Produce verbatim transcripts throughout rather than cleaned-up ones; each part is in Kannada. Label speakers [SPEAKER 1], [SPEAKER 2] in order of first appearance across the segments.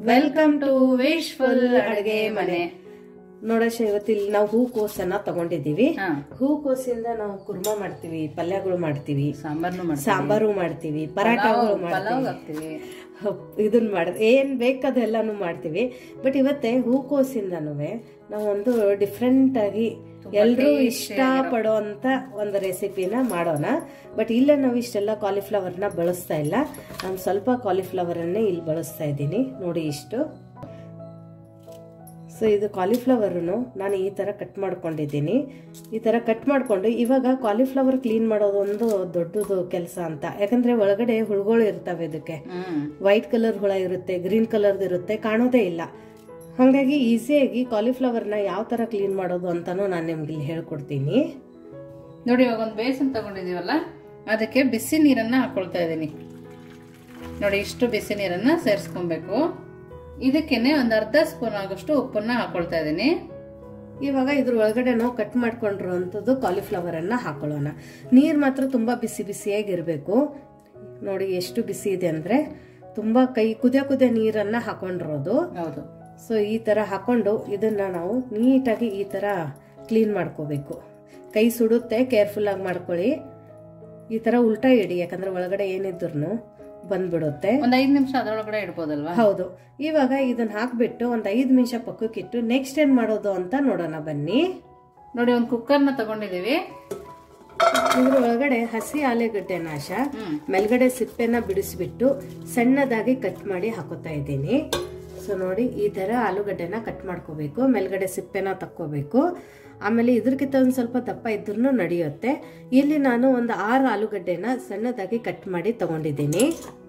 [SPEAKER 1] ವೆಲ್ಕಮ್ ಟು ವಿಶ್ಫುಲ್ ಅಡುಗೆ ಮನೆ. ನೋಡಶ ಇವತ್ತಿಲ್ಲಿ ನಾವು ಹೂಕೋಸನ್ನ ತಗೊಂಡಿದೀವಿ. ಹೂಕೋಸಿಂದ ನಾವು ಕುರ್ಮಾ ಮಾಡ್ತೀವಿ, ಪಲ್ಯಗಳು ಮಾಡ್ತೀವಿ, ಸಾಂಬಾರು ಮಾಡ್ತೀವಿ, ಪರಾಟಗಳು ಮಾಡ್ತೀವಿ, ಇದನ್ನ ಮಾಡ ಏನ್ ಬೇಕದೆಲ್ಲಾನು ಮಾಡ್ತೀವಿ. ಬಟ್ ಇವತ್ತೇ ಹೂಕೋಸಿಂದನೂ ನಾವು ಒಂದು ಡಿಫ್ರೆಂಟ್ ಆಗಿ ಎಲ್ರೂ ಇಷ್ಟ ಪಡೋ ಅಂತ ಒಂದು ರೆಸಿಪಿನ ಮಾಡೋಣ. ಬಟ್ ಇಲ್ಲ ನಾವು ಇಷ್ಟೆಲ್ಲ ಕಾಲಿಫ್ಲವರ್ನ ಬಳಸ್ತಾ ಇಲ್ಲ, ನಾನು ಸ್ವಲ್ಪ ಕಾಲಿಫ್ಲವರ್ ಅನ್ನೇ ಇಲ್ಲಿ ಬಳಸ್ತಾ ಇದ್ದೀನಿ. ನೋಡಿ ಇಷ್ಟು. ಸೊ ಇದು ಕಾಲಿಫ್ಲವರ್ನು ನಾನು ಈ ತರ ಕಟ್ ಮಾಡ್ಕೊಂಡಿದ್ದೀನಿ. ಈ ತರ ಕಟ್ ಮಾಡ್ಕೊಂಡು ಇವಾಗ ಕಾಲಿಫ್ಲವರ್ ಕ್ಲೀನ್ ಮಾಡೋದು ಒಂದು ದೊಡ್ಡದು ಕೆಲಸ ಅಂತ. ಯಾಕಂದ್ರೆ ಒಳಗಡೆ ಹುಳುಗಳು ಇರ್ತವೆ, ಇದಕ್ಕೆ ವೈಟ್ ಕಲರ್ ಹುಳ ಇರುತ್ತೆ, ಗ್ರೀನ್ ಕಲರ್ ಇರುತ್ತೆ, ಕಾಣೋದೇ ಇಲ್ಲ. ಹಾಗಾಗಿ ಈಸಿಯಾಗಿ ಕಾಲಿಫ್ಲವರ್ನ ಯಾವ ತರ ಕ್ಲೀನ್ ಮಾಡೋದು ಅಂತಾನು ನಾನು ನಿಮ್ಗೆ ಇಲ್ಲಿ ಹೇಳ್ಕೊಡ್ತೀನಿ.
[SPEAKER 2] ನೋಡಿ, ಇವಾಗ ಒಂದು ಬೇಸನ್ ತಗೊಂಡಿದೀವಲ್ಲ, ಅದಕ್ಕೆ ಬಿಸಿ ನೀರನ್ನ ಹಾಕೊಳ್ತಾ ಇದ್ದೀನಿ. ನೋಡಿ, ಇಷ್ಟು ಬಿಸಿ ನೀರನ್ನ ಸೇರಿಸ್ಕೊಬೇಕು. ಇದಕ್ಕೇನೆ ಒಂದು ಅರ್ಧ ಸ್ಪೂನ್ ಆಗೋಷ್ಟು ಉಪ್ಪನ್ನ ಹಾಕೊಳ್ತಾ ಇದ್ದೀನಿ.
[SPEAKER 1] ಇವಾಗ ಇದ್ರ ಒಳಗಡೆ ನಾವು ಕಟ್ ಮಾಡ್ಕೊಂಡಿರುವಂಥದ್ದು ಕಾಲಿಫ್ಲವರ್ ಅನ್ನ ಹಾಕೊಳ್ಳೋಣ. ನೀರ್ ಮಾತ್ರ ತುಂಬಾ ಬಿಸಿ ಬಿಸಿಯಾಗಿರ್ಬೇಕು. ನೋಡಿ ಎಷ್ಟು ಬಿಸಿ ಇದೆ ಅಂದ್ರೆ, ತುಂಬಾ ಕೈ ಕುದಿಯ ಕುದಿಯ ನೀರನ್ನ ಹಾಕೊಂಡಿರೋದು.
[SPEAKER 2] ಹೌದು.
[SPEAKER 1] ಸೊ ಈ ತರ ಹಾಕೊಂಡು ಇದನ್ನ ನಾವು ನೀಟಾಗಿ ಈ ತರ ಕ್ಲೀನ್ ಮಾಡ್ಕೋಬೇಕು. ಕೈ ಸುಡುತ್ತೆ, ಕೇರ್ಫುಲ್ ಆಗಿ ಮಾಡ್ಕೊಳ್ಳಿ. ಈ ತರ ಉಲ್ಟಾ ಇಡಿ, ಯಾಕಂದ್ರೆ ಒಳಗಡೆ ಏನಿದ್ರು ಬಂದ್ಬಿಡುತ್ತೆ.
[SPEAKER 2] ಒಂದ್ ಐದ್ ನಿಮಿಷ ಅದರೊಳಗಡೆ ಇಡ್ಬೋದಲ್ವಾ?
[SPEAKER 1] ಹೌದು. ಇವಾಗ ಇದನ್ನ ಹಾಕ್ಬಿಟ್ಟು ಒಂದ್ ಐದ್ ನಿಮಿಷ ಪಕ್ಕಕ್ಕಿಟ್ಟು ನೆಕ್ಸ್ಟ್ ಏನ್ ಮಾಡೋದು ಅಂತ ನೋಡೋಣ ಬನ್ನಿ.
[SPEAKER 2] ನೋಡಿ, ಒಂದ್ ಕುಕ್ಕರ್ನ ತಗೊಂಡಿದೀವಿ.
[SPEAKER 1] ಇದ್ರ ಒಳಗಡೆ ಹಸಿ ಆಲೂಗಡ್ಡೆ ನಾಶ ಮೇಲ್ಗಡೆ ಸಿಪ್ಪೆನ ಬಿಡಿಸ್ಬಿಟ್ಟು ಸಣ್ಣದಾಗಿ ಕಟ್ ಮಾಡಿ ಹಾಕೋತಾ ಇದ್ದೀನಿ. ಸೊ ನೋಡಿ, ಈ ತರ ಆಲೂಗಡ್ಡೆನ ಕಟ್ ಮಾಡ್ಕೋಬೇಕು, ಮೇಲ್ಗಡೆ ಸಿಪ್ಪೆನ ತಕ್ಕೋಬೇಕು. ಆಮೇಲೆ ಇದ್ರಕ್ಕಿಂತ ಒಂದ್ ಸ್ವಲ್ಪ ದಪ್ಪ ಇದ್ರೂ ನಡೆಯುತ್ತೆ. ಇಲ್ಲಿ ನಾನು ಒಂದು ಆರು ಆಲೂಗಡ್ಡೆನ ಸಣ್ಣದಾಗಿ ಕಟ್ ಮಾಡಿ ತಗೊಂಡಿದ್ದೀನಿ.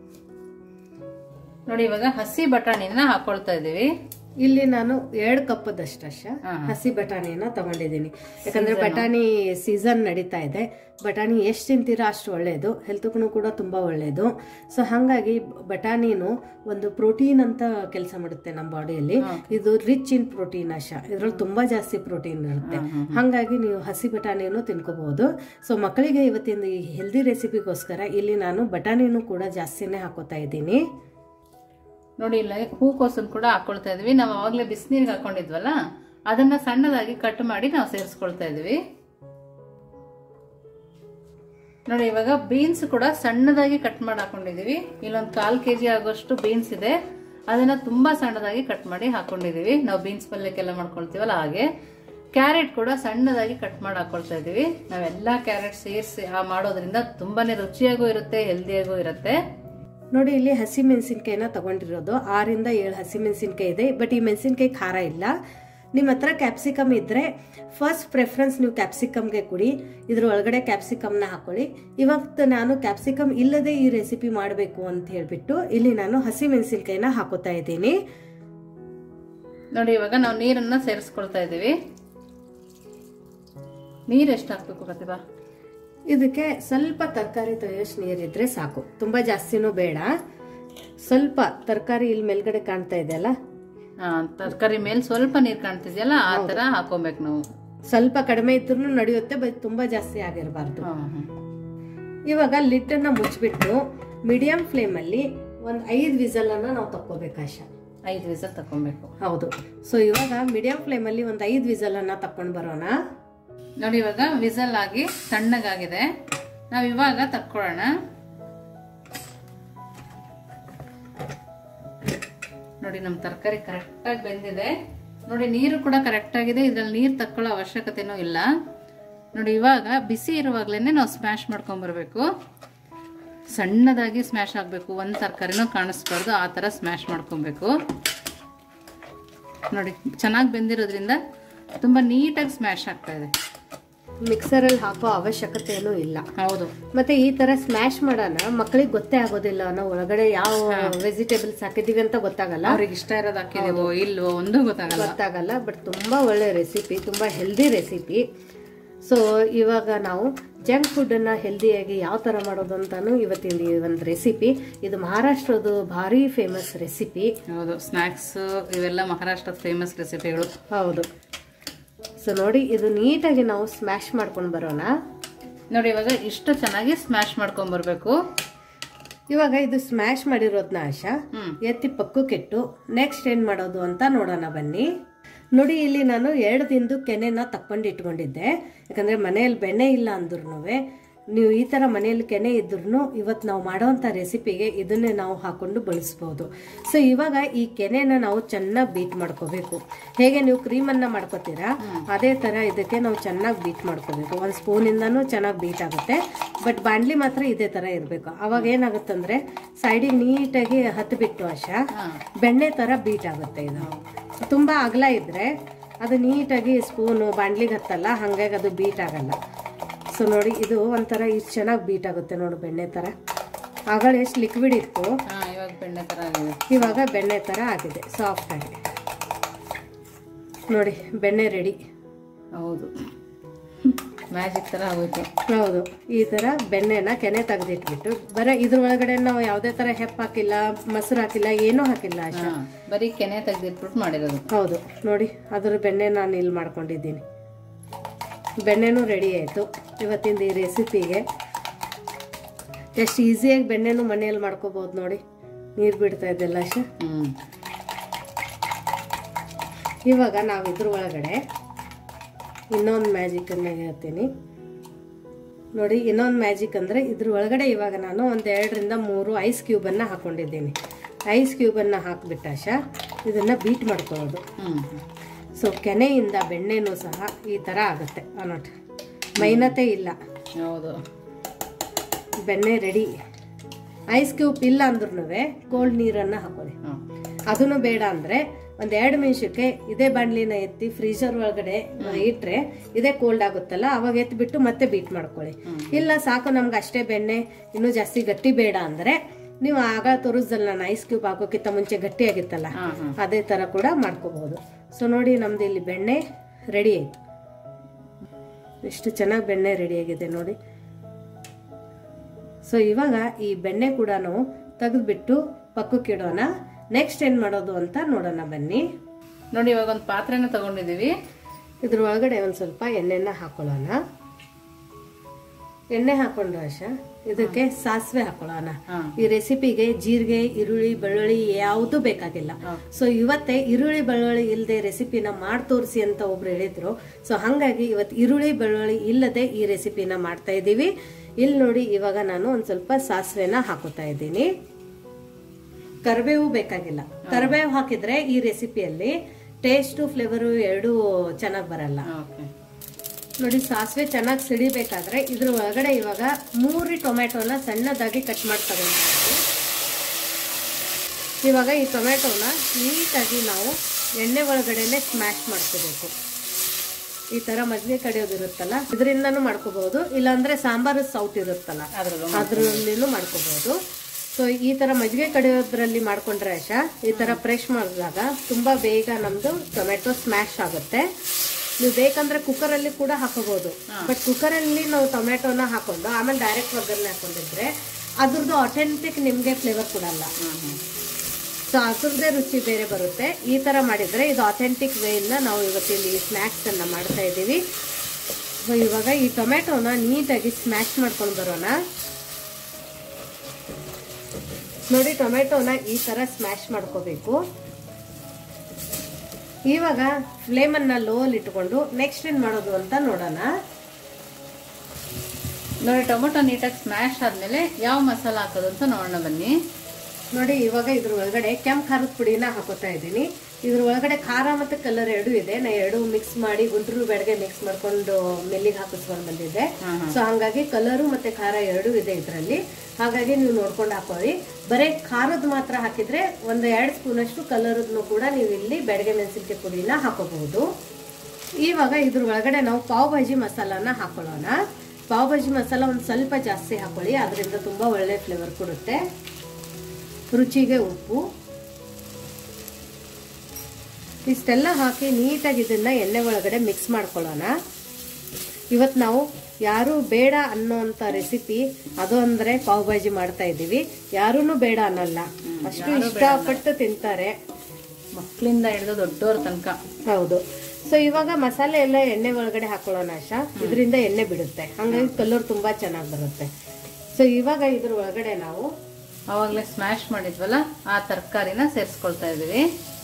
[SPEAKER 2] ನೋಡಿ, ಇವಾಗ ಹಸಿ ಬಟಾಣಿನ ಹಾಕೊಳ್ತಾ ಇದೀವಿ.
[SPEAKER 1] ಇಲ್ಲಿ ನಾನು ಎರಡು ಕಪ್ಪದಷ್ಟ ಹಸಿ ಬಟಾಣಿನ ತಗೊಂಡಿದ್ದೀನಿ. ಯಾಕಂದ್ರೆ ಬಟಾಣಿ ಸೀಸನ್ ನಡೀತಾ ಇದೆ. ಬಟಾಣಿ ಎಷ್ಟು ತಿಂತೀರಾ ಅಷ್ಟು ಒಳ್ಳೇದು, ಹೆಲ್ತ್ಗೂ ಕೂಡ ತುಂಬಾ ಒಳ್ಳೇದು. ಸೊ ಹಾಗಾಗಿ ಬಟಾಣಿನು ಒಂದು ಪ್ರೋಟೀನ್ ಅಂತ ಕೆಲಸ ಮಾಡುತ್ತೆ ನಮ್ಮ ಬಾಡಿಯಲ್ಲಿ. ಇದು ರಿಚ್ ಇನ್ ಪ್ರೋಟೀನ್ ಅಂಶ, ಇದ್ರಲ್ಲಿ ತುಂಬಾ ಜಾಸ್ತಿ ಪ್ರೋಟೀನ್ ಇರುತ್ತೆ. ಹಾಗಾಗಿ ನೀವು ಹಸಿ ಬಟಾಣಿಯನ್ನು ತಿನ್ಕೋಬಹುದು. ಸೊ ಮಕ್ಕಳಿಗೆ ಇವತ್ತಿನ ಈ ಹೆಲ್ದಿ ರೆಸಿಪಿಗೋಸ್ಕರ ಇಲ್ಲಿ ನಾನು ಬಟಾಣಿನೂ ಕೂಡ ಜಾಸ್ತಿನೇ ಹಾಕೋತಾ ಇದ್ದೀನಿ.
[SPEAKER 2] ನೋಡಿ, ಇಲ್ಲ ಹೂಕೋಸನ್ ಕೂಡ ಹಾಕೊಳ್ತಾ ಇದೀವಿ. ನಾವು ಅವಾಗ್ಲೇ ಬಿಸಿನೀರಿಗೆ ಹಾಕೊಂಡಿದ್ವಲ್ಲ, ಅದನ್ನ ಸಣ್ಣದಾಗಿ ಕಟ್ ಮಾಡಿ ನಾವು ಸೇರಿಸ್ಕೊಳ್ತಾ ಇದೀವಿ. ನೋಡಿ, ಇವಾಗ ಬೀನ್ಸ್ ಕೂಡ ಸಣ್ಣದಾಗಿ ಕಟ್ ಮಾಡಿ ಹಾಕೊಂಡಿದೀವಿ. ಇಲ್ಲೊಂದು ಕಾಲ್ ಕೆಜಿ ಆಗೋಷ್ಟು ಬೀನ್ಸ್ ಇದೆ, ಅದನ್ನ ತುಂಬಾ ಸಣ್ಣದಾಗಿ ಕಟ್ ಮಾಡಿ ಹಾಕೊಂಡಿದೀವಿ. ನಾವು ಬೀನ್ಸ್ ಪಲ್ಯಕ್ಕೆಲ್ಲ ಮಾಡ್ಕೊಳ್ತೀವಲ್ಲ ಹಾಗೆ. ಕ್ಯಾರೆಟ್ ಕೂಡ ಸಣ್ಣದಾಗಿ ಕಟ್ ಮಾಡಿ ಹಾಕೊಳ್ತಾ ಇದೀವಿ. ನಾವೆಲ್ಲಾ ಕ್ಯಾರೆಟ್ ಸೇರಿಸಿ ಮಾಡೋದ್ರಿಂದ ತುಂಬಾನೇ ರುಚಿಯಾಗೂ ಇರುತ್ತೆ, ಹೆಲ್ದಿಯಾಗೂ ಇರುತ್ತೆ.
[SPEAKER 1] ನೋಡಿ, ಇಲ್ಲಿ ಹಸಿ ಮೆಣಸಿನ್ಕಾಯಿನ ತಗೊಂಡಿರೋದು ಆರಿಂದ ಏಳು ಹಸಿ ಮೆಣಸಿನ್ಕಾಯಿ ಇದೆ. ಬಟ್ ಈ ಮೆಣಸಿನ್ಕಾಯಿ ಖಾರ ಇಲ್ಲ. ನಿಮ್ಮ ಹತ್ರ ಕ್ಯಾಪ್ಸಿಕಮ್ ಇದ್ರೆ ಫಸ್ಟ್ ಪ್ರೆಫರೆನ್ಸ್ ನೀವು ಕ್ಯಾಪ್ಸಿಕಮ್ಗೆ ಕೊಡಿ. ಇದ್ರ ಒಳಗಡೆ ಕ್ಯಾಪ್ಸಿಕಮ್ನ ಹಾಕೊಳ್ಳಿ. ಇವತ್ತು ನಾನು ಕ್ಯಾಪ್ಸಿಕಮ್ ಇಲ್ಲದೆ ಈ ರೆಸಿಪಿ ಮಾಡಬೇಕು ಅಂತ ಹೇಳ್ಬಿಟ್ಟು ಇಲ್ಲಿ ನಾನು ಹಸಿ ಮೆಣಸಿನ್ಕಾಯಿನ ಹಾಕೋತಾ ಇದ್ದೀನಿ.
[SPEAKER 2] ನೋಡಿ, ಇವಾಗ ನಾವು ನೀರನ್ನ ಸೇರಿಸ್ಕೊಳ್ತಾ ಇದೀವಿ. ನೀರ್ ಎಷ್ಟು ಹಾಕ್ಬೇಕು ಪ್ರತಿಭಾ?
[SPEAKER 1] ಇದಕ್ಕೆ ಸ್ವಲ್ಪ ತರಕಾರಿ ತೊಳೆಯೋಷ್ಟು ನೀರಿದ್ರೆ ಸಾಕು, ತುಂಬಾ ಜಾಸ್ತಿನೂ ಬೇಡ. ಸ್ವಲ್ಪ ತರಕಾರಿ ಇಲ್ಲಿ ಮೇಲ್ಗಡೆ ಕಾಣ್ತಾ ಇದೆಯಲ್ಲ,
[SPEAKER 2] ತರಕಾರಿ ಮೇಲೆ ಸ್ವಲ್ಪ ನೀರ್ ಕಾಣ್ತಿದ್ಯಲ್ಲ, ಆ ತರ ಹಾಕೊಬೇಕು ನಾವು.
[SPEAKER 1] ಸ್ವಲ್ಪ ಕಡಿಮೆ ಇದ್ರೂ ನಡೆಯುತ್ತೆ, ಬಟ್ ತುಂಬಾ ಜಾಸ್ತಿ ಆಗಿರಬಾರ್ದು. ಇವಾಗ ಲಿಡ್ ಅನ್ನ ಮುಚ್ಚಿಬಿಟ್ಟು ಮೀಡಿಯಂ ಫ್ಲೇಮ್ ಅಲ್ಲಿ ಒಂದ್ ಐದ್ ವಿಸಲ್ ಅನ್ನ ನಾವು ತಕ್ಕೋಬೇಕು. ಆಶಾ,
[SPEAKER 2] ಐದ್ ವಿಸಲ್ ತಕೊಬೇಕು.
[SPEAKER 1] ಹೌದು. ಸೊ ಇವಾಗ ಮೀಡಿಯಂ ಫ್ಲೇಮ್ ಅಲ್ಲಿ ಒಂದ್ ಐದ್ ವಿಸಲ್ ಅನ್ನ ತಕೊಂಡ್ ಬರೋಣ.
[SPEAKER 2] ನೋಡಿ, ಇವಾಗ ವಿಸಲ್ ಆಗಿ ತಣ್ಣಗಾಗಿದೆ. ನಾವ್ ಇವಾಗ ತಕ್ಕೊಳ್ಳೋಣ. ನೋಡಿ, ನಮ್ ತರಕಾರಿ ಕರೆಕ್ಟ್ ಆಗಿ ಬೆಂದಿದೆ. ನೋಡಿ, ನೀರು ಕೂಡ ಕರೆಕ್ಟ್ ಆಗಿದೆ. ಇದ್ರಲ್ಲಿ ನೀರ್ ತಕ್ಕೊಳ್ಳೋ ಅವಶ್ಯಕತೆನೂ ಇಲ್ಲ. ನೋಡಿ, ಇವಾಗ ಬಿಸಿ ಇರುವಾಗ್ಲೇನೆ ನಾವು ಸ್ಮ್ಯಾಶ್ ಮಾಡ್ಕೊಂಡ್ ಬರ್ಬೇಕು. ಸಣ್ಣದಾಗಿ ಸ್ಮ್ಯಾಶ್ ಆಗ್ಬೇಕು, ಒಂದ್ ತರಕಾರಿನೂ ಕಾಣಿಸ್ಬಾರ್ದು, ಆ ತರ ಸ್ಮ್ಯಾಶ್ ಮಾಡ್ಕೊಬೇಕು. ನೋಡಿ, ಚೆನ್ನಾಗಿ ಬೆಂದಿರೋದ್ರಿಂದ ತುಂಬಾ ನೀಟಾಗಿ ಸ್ಮ್ಯಾಶ್ ಆಗ್ತಾ ಇದೆ.
[SPEAKER 1] ಮಿಕ್ಸರ್ ಅಲ್ಲಿ ಹಾಕೋ ಅವಶ್ಯಕತೆ ಏನೂ ಇಲ್ಲ.
[SPEAKER 2] ಹೌದು.
[SPEAKER 1] ಮತ್ತೆ ಈ ತರ ಸ್ಮ್ಯಾಶ್ ಮಾಡೋಣ, ಮಕ್ಕಳಿಗೆ ಗೊತ್ತೇ ಆಗೋದಿಲ್ಲ ನಾವು ಒಳಗಡೆ ಯಾವ ವೆಜಿಟೇಬಲ್ಸ್ ಹಾಕಿದೀವಿ ಅಂತ ಗೊತ್ತಾಗಲ್ಲ.
[SPEAKER 2] ಅವ್ರಿಗೆ ಇಷ್ಟ ಇರೋದು ಹಾಕಿದೀವೋ ಇಲ್ವೋ ಒಂದು ಗೊತ್ತಾಗಲ್ಲ
[SPEAKER 1] ಗೊತ್ತಾಗಲ್ಲ ಬಟ್ ತುಂಬಾ ಒಳ್ಳೆ ರೆಸಿಪಿ, ತುಂಬಾ ಹೆಲ್ದಿ ರೆಸಿಪಿ. ಸೊ ಇವಾಗ ನಾವು ಜಂಕ್ ಫುಡ್ ಅನ್ನ ಹೆಲ್ದಿಯಾಗಿ ಯಾವ ತರ ಮಾಡೋದು ಅಂತಾನು ಇವತ್ತಿನ ಒಂದು ರೆಸಿಪಿ. ಇದು ಮಹಾರಾಷ್ಟ್ರದ ಭಾರಿ ಫೇಮಸ್ ರೆಸಿಪಿ.
[SPEAKER 2] ಹೌದು, ಸ್ನಾಕ್ಸ್ ಇವೆಲ್ಲ ಮಹಾರಾಷ್ಟ್ರದ ಫೇಮಸ್ ರೆಸಿಪಿಗಳು.
[SPEAKER 1] ಹೌದು. ಸೊ ನೋಡಿ, ಇದು ನೀಟಾಗಿ ನಾವು ಸ್ಮ್ಯಾಶ್ ಮಾಡ್ಕೊಂಡು ಬರೋಣ.
[SPEAKER 2] ನೋಡಿ, ಇವಾಗ ಇಷ್ಟು ಚೆನ್ನಾಗಿ ಸ್ಮ್ಯಾಶ್ ಮಾಡ್ಕೊಂಡ್ ಬರ್ಬೇಕು.
[SPEAKER 1] ಇವಾಗ ಇದು ಸ್ಮ್ಯಾಶ್ ಮಾಡಿರೋದ್ನ ಆಶಾ ಎತ್ತಿ ಪಕ್ಕಕ್ಕಿಟ್ಟು ನೆಕ್ಸ್ಟ್ ಏನ್ ಮಾಡೋದು ಅಂತ ನೋಡೋಣ ಬನ್ನಿ. ನೋಡಿ ಇಲ್ಲಿ ನಾನು ಎರಡು ದಿನದ ಕೆನೆನ ತಕ್ಕೊಂಡು ಇಟ್ಕೊಂಡಿದ್ದೆ. ಯಾಕಂದ್ರೆ ಮನೆಯಲ್ಲಿ ಬೆಣ್ಣೆ ಇಲ್ಲ ಅಂದ್ರೂ ನೀವು ಈ ತರ ಮನೆಯಲ್ಲಿ ಕೆನೆ ಇದ್ರೂ ಇವತ್ತು ನಾವು ಮಾಡೋವಂಥ ರೆಸಿಪಿಗೆ ಇದನ್ನೇ ನಾವು ಹಾಕೊಂಡು ಬಳಸ್ಬೋದು. ಸೊ ಇವಾಗ ಈ ಕೆನೆನ ನಾವು ಚೆನ್ನಾಗಿ ಬೀಟ್ ಮಾಡ್ಕೋಬೇಕು. ಹೇಗೆ ನೀವು ಕ್ರೀಮನ್ನ ಮಾಡ್ಕೋತೀರಾ ಅದೇ ತರ ಇದಕ್ಕೆ ನಾವು ಚೆನ್ನಾಗಿ ಬೀಟ್ ಮಾಡ್ಕೋಬೇಕು. ಒಂದು ಸ್ಪೂನಿಂದನೂ ಚೆನ್ನಾಗಿ ಬೀಟ್ ಆಗುತ್ತೆ. ಬಟ್ ಬಾಂಡ್ಲಿ ಮಾತ್ರ ಇದೇ ತರ ಇರಬೇಕು. ಅವಾಗ ಏನಾಗುತ್ತಂದ್ರೆ ಸೈಡಿಗೆ ನೀಟಾಗಿ ಹತ್ತು ಬಿಟ್ಟು ಆಶಾ ಬೆಣ್ಣೆ ತರ ಬೀಟ್ ಆಗುತ್ತೆ. ಇದು ತುಂಬಾ ಅಗಲ ಇದ್ರೆ ಅದು ನೀಟಾಗಿ ಸ್ಪೂನು ಬಾಂಡ್ಲಿಗೆ ಹತ್ತಲ್ಲ, ಹಂಗಾಗಿ ಅದು ಬೀಟ್ ಆಗಲ್ಲ. ಸೊ ನೋಡಿ ಇದು ಒಂಥರ ಇಷ್ಟು ಚೆನ್ನಾಗಿ ಬೀಟ್ ಆಗುತ್ತೆ ನೋಡಿ ಬೆಣ್ಣೆ ತರ. ಆಗ ಎಷ್ಟು ಲಿಕ್ವಿಡ್ ಇತ್ತು
[SPEAKER 2] ಇವಾಗ ಬೆಣ್ಣೆ ತರ ಆಗಿದೆ.
[SPEAKER 1] ಇವಾಗ ಬೆಣ್ಣೆ ತರ ಆಗಿದೆ ಸಾಫ್ಟ್ ಆಗಿ. ನೋಡಿ ಬೆಣ್ಣೆ ರೆಡಿ.
[SPEAKER 2] ಹೌದು, ಮ್ಯಾಜಿಕ್ ತರ ಆಗುತ್ತೆ.
[SPEAKER 1] ಹೌದು, ಈ ತರ ಬೆಣ್ಣೆನ ಕೆನೆ ತೆಗೆದಿಟ್ಬಿಟ್ಟು ಬರೀ ಇದ್ರ ಒಳಗಡೆ ನಾವು ಯಾವುದೇ ತರ ಹೆಪ್ಪ ಹಾಕಿಲ್ಲ, ಮೊಸರು ಹಾಕಿಲ್ಲ, ಏನೂ ಹಾಕಿಲ್ಲ ಆಶಾ,
[SPEAKER 2] ಬರೀ ಕೆನೆ ತೆಗೆದಿಟ್ಬಿಟ್ಟು ಮಾಡಿರೋದು.
[SPEAKER 1] ಹೌದು ನೋಡಿ ಅದ್ರ ಬೆಣ್ಣೆ ನಾನು ಇಲ್ಲಿ ಮಾಡ್ಕೊಂಡಿದ್ದೀನಿ. ಬೆಣ್ಣೆನೂ ರೆಡಿ ಆಯಿತು ಇವತ್ತಿಂದ ಈ ರೆಸಿಪಿಗೆ. ಎಷ್ಟು ಈಸಿಯಾಗಿ ಬೆಣ್ಣೆನೂ ಮನೆಯಲ್ಲಿ ಮಾಡ್ಕೋಬಹುದು ನೋಡಿ. ನೀರು ಬಿಡ್ತಾ ಇದ್ದೆಲ್ಲ ಆಶಾ. ಇವಾಗ ನಾವು ಇದ್ರ ಒಳಗಡೆ ಇನ್ನೊಂದು ಮ್ಯಾಜಿಕ್ ಅನ್ನ ಹೇಳ್ತೀನಿ ನೋಡಿ. ಇನ್ನೊಂದು ಮ್ಯಾಜಿಕ್ ಅಂದ್ರೆ ಇದ್ರ ಒಳಗಡೆ ಇವಾಗ ನಾನು ಒಂದ್ ಎರಡರಿಂದ ಮೂರು ಐಸ್ ಕ್ಯೂಬ್ ಅನ್ನ ಹಾಕೊಂಡಿದ್ದೀನಿ. ಐಸ್ ಕ್ಯೂಬ್ ಅನ್ನ ಹಾಕ್ಬಿಟ್ಟು ಆಶಾ ಇದನ್ನ ಬೀಟ್ ಮಾಡ್ಕೊಳ್ಳೋದು. ಸೊ ಕೆನೆಯಿಂದ ಬೆಣ್ಣೆನೂ ಸಹ ಈ ತರ ಆಗುತ್ತೆ ಅನ್ನೋಟ್, ಮೈನತೆ ಇಲ್ಲ.
[SPEAKER 2] ಹೌದು,
[SPEAKER 1] ಬೆಣ್ಣೆ ರೆಡಿ. ಐಸ್ ಕ್ಯೂಬ್ ಇಲ್ಲ ಅಂದ್ರೂ ಕೋಲ್ಡ್ ನೀರನ್ನ ಹಾಕೊಳ್ಳಿ. ಅದನ್ನು ಬೇಡ ಅಂದ್ರೆ ಒಂದ್ ಎರಡು ನಿಮಿಷಕ್ಕೆ ಇದೇ ಬಾಣ್ಲಿನ ಎತ್ತಿ ಫ್ರೀಜರ್ ಒಳಗಡೆ ಇಟ್ರೆ ಇದೇ ಕೋಲ್ಡ್ ಆಗುತ್ತಲ್ಲ, ಅವಾಗ ಎತ್ಬಿಟ್ಟು ಮತ್ತೆ ಬೀಟ್ ಮಾಡ್ಕೊಳ್ಳಿ. ಇಲ್ಲ ಸಾಕು ನಮ್ಗೆ ಅಷ್ಟೇ ಬೆಣ್ಣೆ, ಇನ್ನೂ ಜಾಸ್ತಿ ಗಟ್ಟಿ ಬೇಡ ಅಂದ್ರೆ ನೀವು ಆಗ ತೋರಿಸ್ದಲ್ಲ ನಾನು ಐಸ್ ಕ್ಯೂಬ್ ಹಾಕೋಕ್ಕಿಂತ ಮುಂಚೆ ಗಟ್ಟಿ ಆಗಿತ್ತಲ್ಲ, ಅದೇ ತರ ಕೂಡ ಮಾಡ್ಕೋಬಹುದು. ಸೊ ನೋಡಿ ನಮ್ದು ಇಲ್ಲಿ ಬೆಣ್ಣೆ ರೆಡಿ ಆಯ್ತು. ಎಷ್ಟು ಚೆನ್ನಾಗಿ ಬೆಣ್ಣೆ ರೆಡಿ ಆಗಿದೆ ನೋಡಿ. ಸೊ ಇವಾಗ ಈ ಬೆಣ್ಣೆ ಕೂಡ ನಾವು ತೆಗೆದ್ಬಿಟ್ಟು ಪಕ್ಕಕ್ಕೆ ಇಡೋಣ. ನೆಕ್ಸ್ಟ್ ಏನ್ ಮಾಡೋದು ಅಂತ ನೋಡೋಣ ಬನ್ನಿ.
[SPEAKER 2] ನೋಡಿ ಇವಾಗ ಒಂದು ಪಾತ್ರೆನ ತಗೊಂಡಿದೀವಿ.
[SPEAKER 1] ಇದ್ರ ಒಳಗಡೆ ಒಂದ್ ಸ್ವಲ್ಪ ಎಣ್ಣೆನ ಹಾಕೊಳ್ಳೋಣ. ಎಣ್ಣೆ ಹಾಕೊಂಡು ಆಶಾ ಇದಕ್ಕೆ ಸಾಸಿವೆ ಹಾಕೊಳ್ಳೋಣ. ಈ ರೆಸಿಪಿಗೆ ಜೀರಿಗೆ, ಈರುಳ್ಳಿ, ಬೆಳ್ಳುಳ್ಳಿ ಯಾವುದು ಬೇಕಾಗಿಲ್ಲ. ಸೊ ಇವತ್ತೇ ಈರುಳ್ಳಿ ಬೆಳ್ಳುಳ್ಳಿ ಇಲ್ಲದೆ ರೆಸಿಪಿನ ಮಾಡಿ ತೋರಿಸಿ ಅಂತ ಒಬ್ರು ಹೇಳಿದ್ರು. ಸೊ ಹಂಗಾಗಿ ಇವತ್ತು ಈರುಳ್ಳಿ ಬೆಳ್ಳುಳ್ಳಿ ಇಲ್ಲದೆ ಈ ರೆಸಿಪಿನ ಮಾಡ್ತಾ ಇದ್ದೀವಿ. ಇಲ್ಲಿ ನೋಡಿ ಇವಾಗ ನಾನು ಒಂದ್ ಸ್ವಲ್ಪ ಸಾಸಿವೆನ ಹಾಕೋತಾ ಇದ್ದೀನಿ. ಕರಿಬೇವು ಬೇಕಾಗಿಲ್ಲ. ಕರಿಬೇವು ಹಾಕಿದ್ರೆ ಈ ರೆಸಿಪಿಯಲ್ಲಿ ಟೇಸ್ಟ್ ಫ್ಲೇವರು ಎರಡು ಚೆನ್ನಾಗಿ ಬರಲ್ಲ ನೋಡಿ. ಸಾಸಿವೆ ಚೆನ್ನಾಗಿ ಸಿಡಿಬೇಕಾದ್ರೆ ಇದ್ರ ಒಳಗಡೆ ಇವಾಗ ಮೂರು ಟೊಮೆಟೊನ ಸಣ್ಣದಾಗಿ ಕಟ್ ಮಾಡಿ ತಗೊಂಡಿದ್ದೀವಿ. ಇವಾಗ ಈ ಟೊಮೆಟೊನ ನೀಟಾಗಿ ನಾವು ಎಣ್ಣೆ ಒಳಗಡೆನೆ ಸ್ಮ್ಯಾಶ್ ಮಾಡ್ಕೋಬೇಕು. ಈ ತರ ಮಜ್ಜಿಗೆ ಕಡಿಯೋದಿರುತ್ತಲ್ಲ ಇದರಿಂದನೂ ಮಾಡ್ಕೋಬಹುದು, ಇಲ್ಲಾಂದ್ರೆ ಸಾಂಬಾರು ಸೌಟ್ ಇರುತ್ತಲ್ಲ ಅದ್ರಲ್ಲಿನೂ ಮಾಡ್ಕೋಬಹುದು. ಸೊ ಈ ತರ ಮಜ್ಜಿಗೆ ಕಡಿಯೋದ್ರಲ್ಲಿ ಮಾಡ್ಕೊಂಡ್ರೆ ಆಶಾ ಈ ತರ ಪ್ರೆಶ್ ಮಾಡಿದಾಗ ತುಂಬಾ ಬೇಗ ನಮ್ದು ಟೊಮೆಟೊ ಸ್ಮ್ಯಾಶ್ ಆಗುತ್ತೆ. ನೀವು ಬೇಕಂದ್ರೆ ಕುಕ್ಕರ್ ಅಲ್ಲಿ ಕೂಡ ಹಾಕೋಬಹುದು. ಬಟ್ ಕುಕ್ಕರ್ ಅಲ್ಲಿ ನಾವು ಟೊಮೆಟೊನ ಹಾಕೊಂಡು ಆಮೇಲೆ ಡೈರೆಕ್ಟ್ ಒಗ್ಗರಣೆ ಹಾಕೊಂಡಿದ್ರೆ ಅದ್ರದ್ದು ಅಥೆಂಟಿಕ್ ನಿಮ್ಗೆ ಫ್ಲೇವರ್ ಕೊಡಲ್ಲ. ಸೊ ಅದ್ರದ್ದೇ ರುಚಿ ಬೇರೆ ಬರುತ್ತೆ. ಈ ತರ ಮಾಡಿದ್ರೆ ಇದು ಅಥೆಂಟಿಕ್ ವೇ ಇಂದ ನಾವು ಇವತ್ತಿಲ್ಲಿ ಸ್ನ್ಯಾಕ್ಸ್ ಅನ್ನ ಮಾಡ್ತಾ ಇದ್ದೀವಿ. ಇವಾಗ ಈ ಟೊಮೆಟೊನ ನೀಟಾಗಿ ಸ್ಮ್ಯಾಶ್ ಮಾಡ್ಕೊಂಡು ಬರೋಣ. ನೋಡಿ ಟೊಮೆಟೊನ ಈ ತರ ಸ್ಮ್ಯಾಶ್ ಮಾಡ್ಕೋಬೇಕು. ಇವಾಗ ಫ್ಲೇಮ್ ಅನ್ನ ಲೋ ಅಲ್ಲಿ ಇಟ್ಕೊಂಡು ನೆಕ್ಸ್ಟ್ ಏನ್ ಮಾಡೋದು ಅಂತ ನೋಡೋಣ.
[SPEAKER 2] ನೋಡಿ ಟೊಮೆಟೊ ನೀಟಾಗಿ ಸ್ಮ್ಯಾಶ್ ಆದ್ಮೇಲೆ ಯಾವ ಮಸಾಲ ಹಾಕೋದು ಅಂತ ನೋಡೋಣ ಬನ್ನಿ.
[SPEAKER 1] ನೋಡಿ ಇವಾಗ ಇದ್ರ ಒಳಗಡೆ ಕೆಂಪು ಖಾರದ ಪುಡಿನ ಹಾಕೋತಾ ಇದ್ದೀನಿ. ಇದ್ರ ಒಳಗಡೆ ಖಾರ ಮತ್ತೆ ಕಲರ್ ಎರಡು ಇದೆ. ನಾ ಎರಡು ಮಿಕ್ಸ್ ಮಾಡಿ ಗುಂಟೂರು ಬೆಳಗ್ಗೆ ಮಿಕ್ಸ್ ಮಾಡ್ಕೊಂಡು ಮೆಲ್ಲಿಗೆ ಹಾಕಿಸ್ಕೊಂಡು ಬಂದಿದ್ದೆ. ಸೊ ಹಂಗಾಗಿ ಕಲರು ಮತ್ತೆ ಖಾರ ಎರಡು ಇದೆ ಇದ್ರಲ್ಲಿ. ಹಾಗಾಗಿ ನೀವು ನೋಡ್ಕೊಂಡು ಹಾಕೊಳ್ಳಿ. ಬರೀ ಖಾರದ ಮಾತ್ರ ಹಾಕಿದ್ರೆ ಒಂದು ಎರಡು ಸ್ಪೂನ್ ಅಷ್ಟು ಕಲರ್ನು ಕೂಡ ನೀವು ಇಲ್ಲಿ ಬೆಳಗ್ಗೆ ಮೆಣಸಿನಕಾಯಿ ಪುಡಿನ ಹಾಕೋಬಹುದು. ಇವಾಗ ಇದ್ರ ಒಳಗಡೆ ನಾವು ಪಾವ್ ಭಾಜಿ ಮಸಾಲಾನ ಹಾಕೊಳ್ಳೋಣ. ಪಾವ್ ಭಾಜಿ ಮಸಾಲ ಒಂದು ಸ್ವಲ್ಪ ಜಾಸ್ತಿ ಹಾಕೊಳ್ಳಿ, ಅದರಿಂದ ತುಂಬಾ ಒಳ್ಳೆ ಫ್ಲೇವರ್ ಕೊಡುತ್ತೆ. ರುಚಿಗೆ ಉಪ್ಪು ಇಷ್ಟೆಲ್ಲ ಹಾಕಿ ನೀಟಾಗಿ ಇದನ್ನ ಎಣ್ಣೆ ಒಳಗಡೆ ಮಿಕ್ಸ್ ಮಾಡ್ಕೊಳ್ಳೋಣ. ಇವತ್ತು ನಾವು ಯಾರು ಬೇಡ ಅನ್ನೋಂಥ ರೆಸಿಪಿ ಅದು ಅಂದ್ರೆ ಪಾವ್ ಭಾಜಿ ಮಾಡ್ತಾ ಇದ್ದೀವಿ. ಯಾರೂ ಬೇಡ ಅನ್ನಲ್ಲ, ಅಷ್ಟು ಇಷ್ಟಪಟ್ಟು ತಿಂತಾರೆ,
[SPEAKER 2] ಮಕ್ಕಳಿಂದ ಹಿಡಿದು ದೊಡ್ಡವ್ರ ತನಕ.
[SPEAKER 1] ಹೌದು. ಸೊ ಇವಾಗ ಮಸಾಲೆ ಎಲ್ಲ ಎಣ್ಣೆ ಒಳಗಡೆ ಹಾಕೊಳ್ಳೋಣ ಆಶಾ. ಇದರಿಂದ ಎಣ್ಣೆ ಬಿಡುತ್ತೆ, ಹಂಗಾಗಿ ಕಲರ್ ತುಂಬಾ ಚೆನ್ನಾಗಿ ಬರುತ್ತೆ. ಸೊ ಇವಾಗ ಇದ್ರ ಒಳಗಡೆ ನಾವು
[SPEAKER 2] ಅವಾಗಲೇ ಸ್ಮ್ಯಾಶ್ ಮಾಡಿದ್ವಲ್ಲ ಆ ತರಕಾರಿನ ಸೇರಿಸ್ಕೊಳ್ತಾ ಇದೀವಿ.